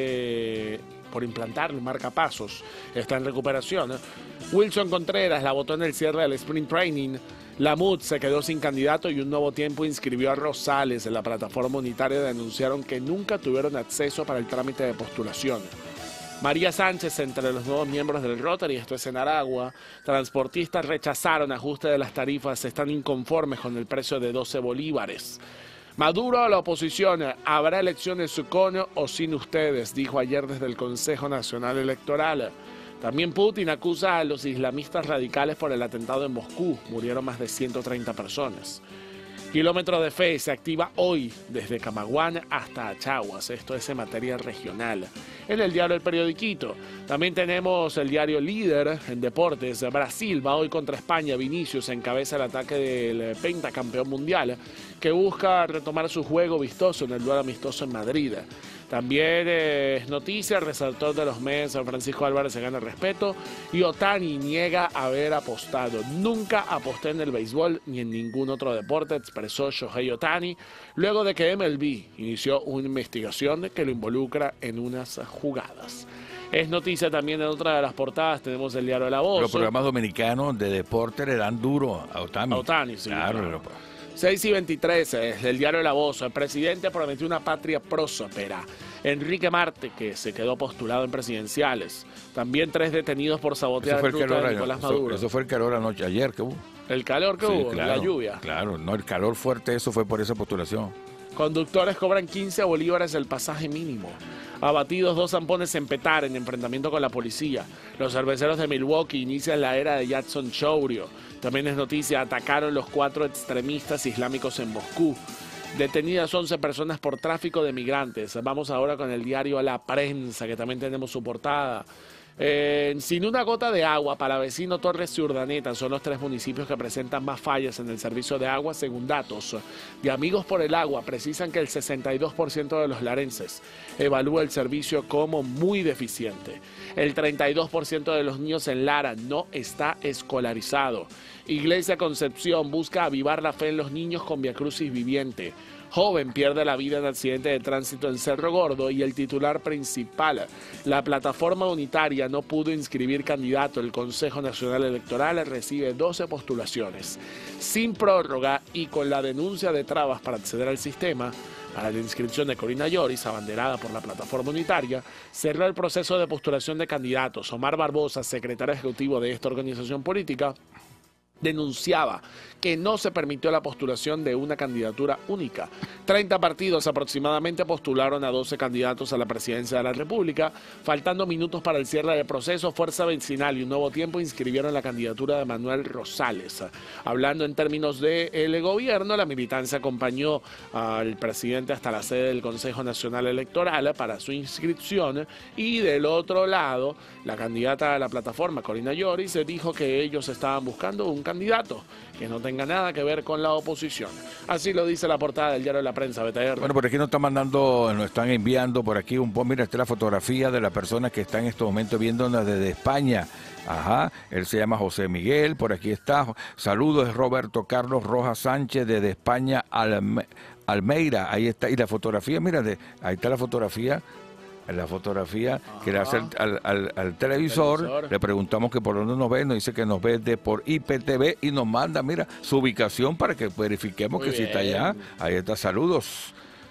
el marcapasos. Está en recuperación. Wilson Contreras la votó en el cierre del Sprint Training. La MUD se quedó sin candidato y Un Nuevo Tiempo inscribió a Rosales. En la plataforma unitaria denunciaron que nunca tuvieron acceso para el trámite de postulación. María Sánchez entre los nuevos miembros del Rotary, esto es en Aragua. Transportistas rechazaron ajuste de las tarifas, están inconformes con el precio de 12 bolívares. Maduro a la oposición, habrá elecciones con o sin ustedes, dijo ayer desde el Consejo Nacional Electoral. También Putin acusa a los islamistas radicales por el atentado en Moscú, murieron más de 130 personas. Kilómetro de Fe se activa hoy desde Camaguán hasta Achaguas, esto es en materia regional. En el diario El Periodiquito también tenemos el diario Líder en deportes. Brasil va hoy contra España, Vinicius encabeza el ataque del pentacampeón mundial que busca retomar su juego vistoso en el duelo amistoso en Madrid. También es noticia, resaltó de los meses, Francisco Álvarez se gana respeto y Otani niega haber apostado. Nunca aposté en el béisbol ni en ningún otro deporte, expresó Shohei Otani, luego de que MLB inició una investigación que lo involucra en unas jugadas. Es noticia también en otra de las portadas, tenemos el diario La Voz. Los programas dominicanos de deporte le dan duro a Otani. A Otani, sí. Claro. 6:23, el diario La Voz. El presidente prometió una patria próspera. Enrique Marte, que se quedó postulado en presidenciales. También 3 detenidos por sabotear el ruta de Nicolás Maduro. Eso fue el calor anoche, ayer que hubo. El calor que hubo, claro, la lluvia. Claro, no, el calor fuerte, eso fue por esa postulación. Conductores cobran 15 bolívares el pasaje mínimo. Abatidos 2 zampones en Petar en enfrentamiento con la policía. Los cerveceros de Milwaukee inician la era de Jackson Chourio. También es noticia, atacaron los 4 extremistas islámicos en Moscú. Detenidas 11 personas por tráfico de migrantes. Vamos ahora con el diario La Prensa, que también tenemos su portada. Sin una gota de agua, Palavecino, Torres y Urdaneta son los 3 municipios que presentan más fallas en el servicio de agua según datos de Amigos por el Agua. Precisan que el 62% de los larenses evalúa el servicio como muy deficiente. El 32% de los niños en Lara no está escolarizado. Iglesia Concepción busca avivar la fe en los niños con Viacrucis viviente. Joven pierde la vida en accidente de tránsito en Cerro Gordo y el titular principal. La plataforma unitaria no pudo inscribir candidato. El Consejo Nacional Electoral recibe 12 postulaciones. Sin prórroga y con la denuncia de trabas para acceder al sistema, para la inscripción de Corina Lloris, abanderada por la plataforma unitaria, cerró el proceso de postulación de candidatos. Omar Barbosa, secretario ejecutivo de esta organización política, denunciaba que no se permitió la postulación de una candidatura única. 30 partidos aproximadamente postularon a 12 candidatos a la presidencia de la República. Faltando minutos para el cierre del proceso, Fuerza Vecinal y Un Nuevo Tiempo inscribieron la candidatura de Manuel Rosales. Hablando en términos del gobierno, la militancia acompañó al presidente hasta la sede del Consejo Nacional Electoral para su inscripción y del otro lado, la candidata de la plataforma, Corina Lloris, dijo que ellos estaban buscando un candidato que no tenga nada que ver con la oposición. Así lo dice la portada del diario La Prensa, BTR. Bueno, por aquí nos están enviando por aquí un poco, mira, esta es la fotografía de la persona que está en estos momentos viéndonos desde España. Ajá, él se llama José Miguel, por aquí está. Saludos, es Roberto Carlos Rojas Sánchez desde España, Almeida, ahí está. Y la fotografía, mira, ahí está la fotografía. En la fotografía que le hace al televisor, le preguntamos que por dónde nos ve, nos dice que nos ve por IPTV y nos manda, mira, su ubicación para que verifiquemos que sí está allá. Ahí está, saludos.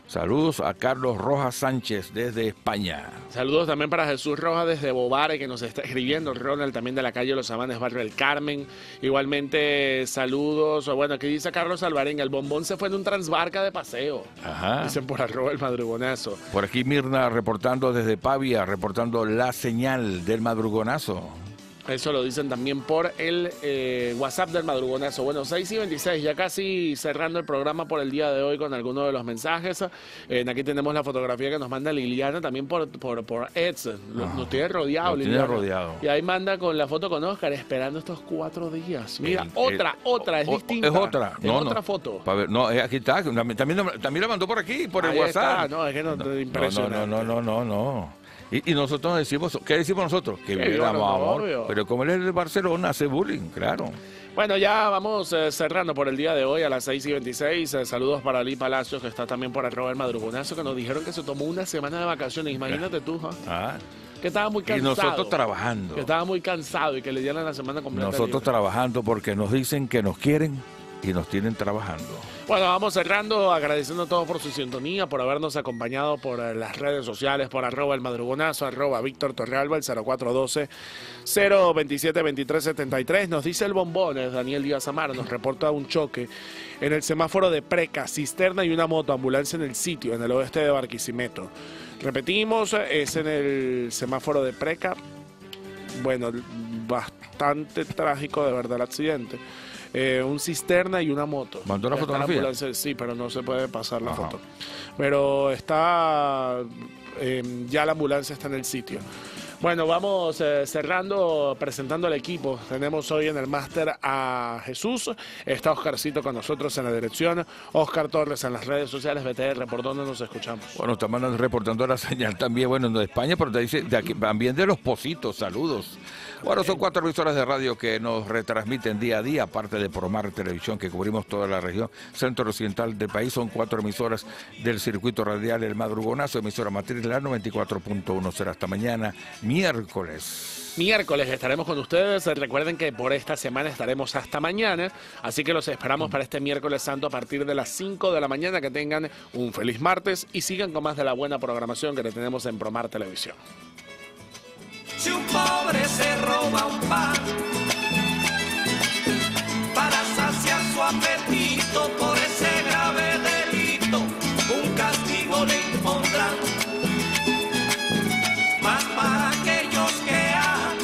Saludos a Carlos Rojas Sánchez desde España. Saludos también para Jesús Rojas desde Bobare, que nos está escribiendo. Ronald también de la calle Los Amanes, barrio del Carmen. Igualmente, saludos. Bueno, aquí dice Carlos Alvarenga, el bombón se fue en un transbarca de paseo. Ajá. Dicen por @el madrugonazo. Por aquí Mirna reportando desde Pavia, reportando la señal del madrugonazo. Eso lo dicen también por el WhatsApp del madrugonazo. Bueno, 6:26, ya casi cerrando el programa por el día de hoy con algunos de los mensajes. Aquí tenemos la fotografía que nos manda Liliana también por Eds. Nos tiene rodeado, Nos Liliana. tiene rodeado. Y ahí manda con la foto con Oscar esperando estos 4 días. Mira, otra, es distinta. Es otra. Es otra foto. No, aquí está. También la mandó por aquí, por el Ahí WhatsApp. está. No, es que no, impresionante. No. Y nosotros decimos, ¿qué decimos nosotros? Que viviéramos amor. obvio. Pero como él es de Barcelona, hace bullying, claro. Bueno, ya vamos cerrando por el día de hoy a las 6:26. Saludos para Ali Palacios, que está también por @el madrugonazo, que nos dijeron que se tomó una semana de vacaciones. Imagínate tú, que estaba muy cansado. Y nosotros trabajando. Que estaba muy cansado y que le dieran la semana completa. Nosotros trabajando porque nos dicen que nos quieren y nos tienen trabajando. Bueno, vamos cerrando, agradeciendo a todos por su sintonía, por habernos acompañado por las redes sociales, por @el madrugonazo, @Víctor Torrealba, el 0412-027-2373. Nos dice el bombón, Daniel Díaz Amar, nos reporta un choque en el semáforo de Preca, cisterna y una moto, ambulancia en el sitio, en el oeste de Barquisimeto. Repetimos, es en el semáforo de Preca. Bueno, bastante trágico de verdad el accidente. Un cisterna y una moto. ¿Mandó la fotografía? ambulancia, sí, pero no se puede pasar la foto. Pero está, ya la ambulancia está en el sitio. Bueno, vamos cerrando, presentando al equipo. Tenemos hoy en el máster a Jesús, está Oscarcito con nosotros en la dirección, Oscar Torres en las redes sociales, BTR, ¿por dónde nos escuchamos? Bueno, estamos reportando la señal también, bueno, de España, pero te dice de aquí, también de Los Pocitos, saludos. Bueno, son 4 emisoras de radio que nos retransmiten día a día, aparte de Promar Televisión, que cubrimos toda la región centro-occidental del país. Son 4 emisoras del circuito radial El Madrugonazo, emisora matriz la 94.1. Será hasta mañana, miércoles. Miércoles estaremos con ustedes. Recuerden que por esta semana estaremos hasta mañana, así que los esperamos para este miércoles santo a partir de las 5 de la mañana. Que tengan un feliz martes y sigan con más de la buena programación que le tenemos en Promar Televisión. Si un pobre se roba un pan para saciar su apetito por ese grave delito, un castigo le impondrán. Más para aquellos que han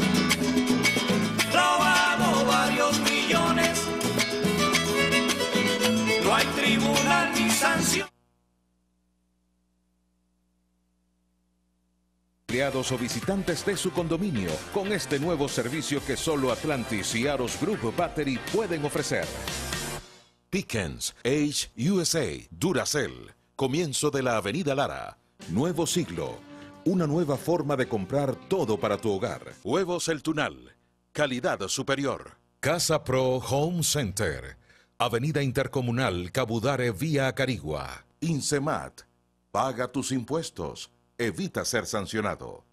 robado varios millones, no hay tribunal ni sanción. Empleados o visitantes de su condominio con este nuevo servicio que solo Atlantis y Aros Group Battery pueden ofrecer. Pickens, Age USA, Duracell, comienzo de la Avenida Lara, nuevo siglo, una nueva forma de comprar todo para tu hogar. Huevos El Tunal, calidad superior. Casa Pro Home Center, Avenida Intercomunal Cabudare vía Carigua. Insemat, paga tus impuestos. Evita ser sancionado.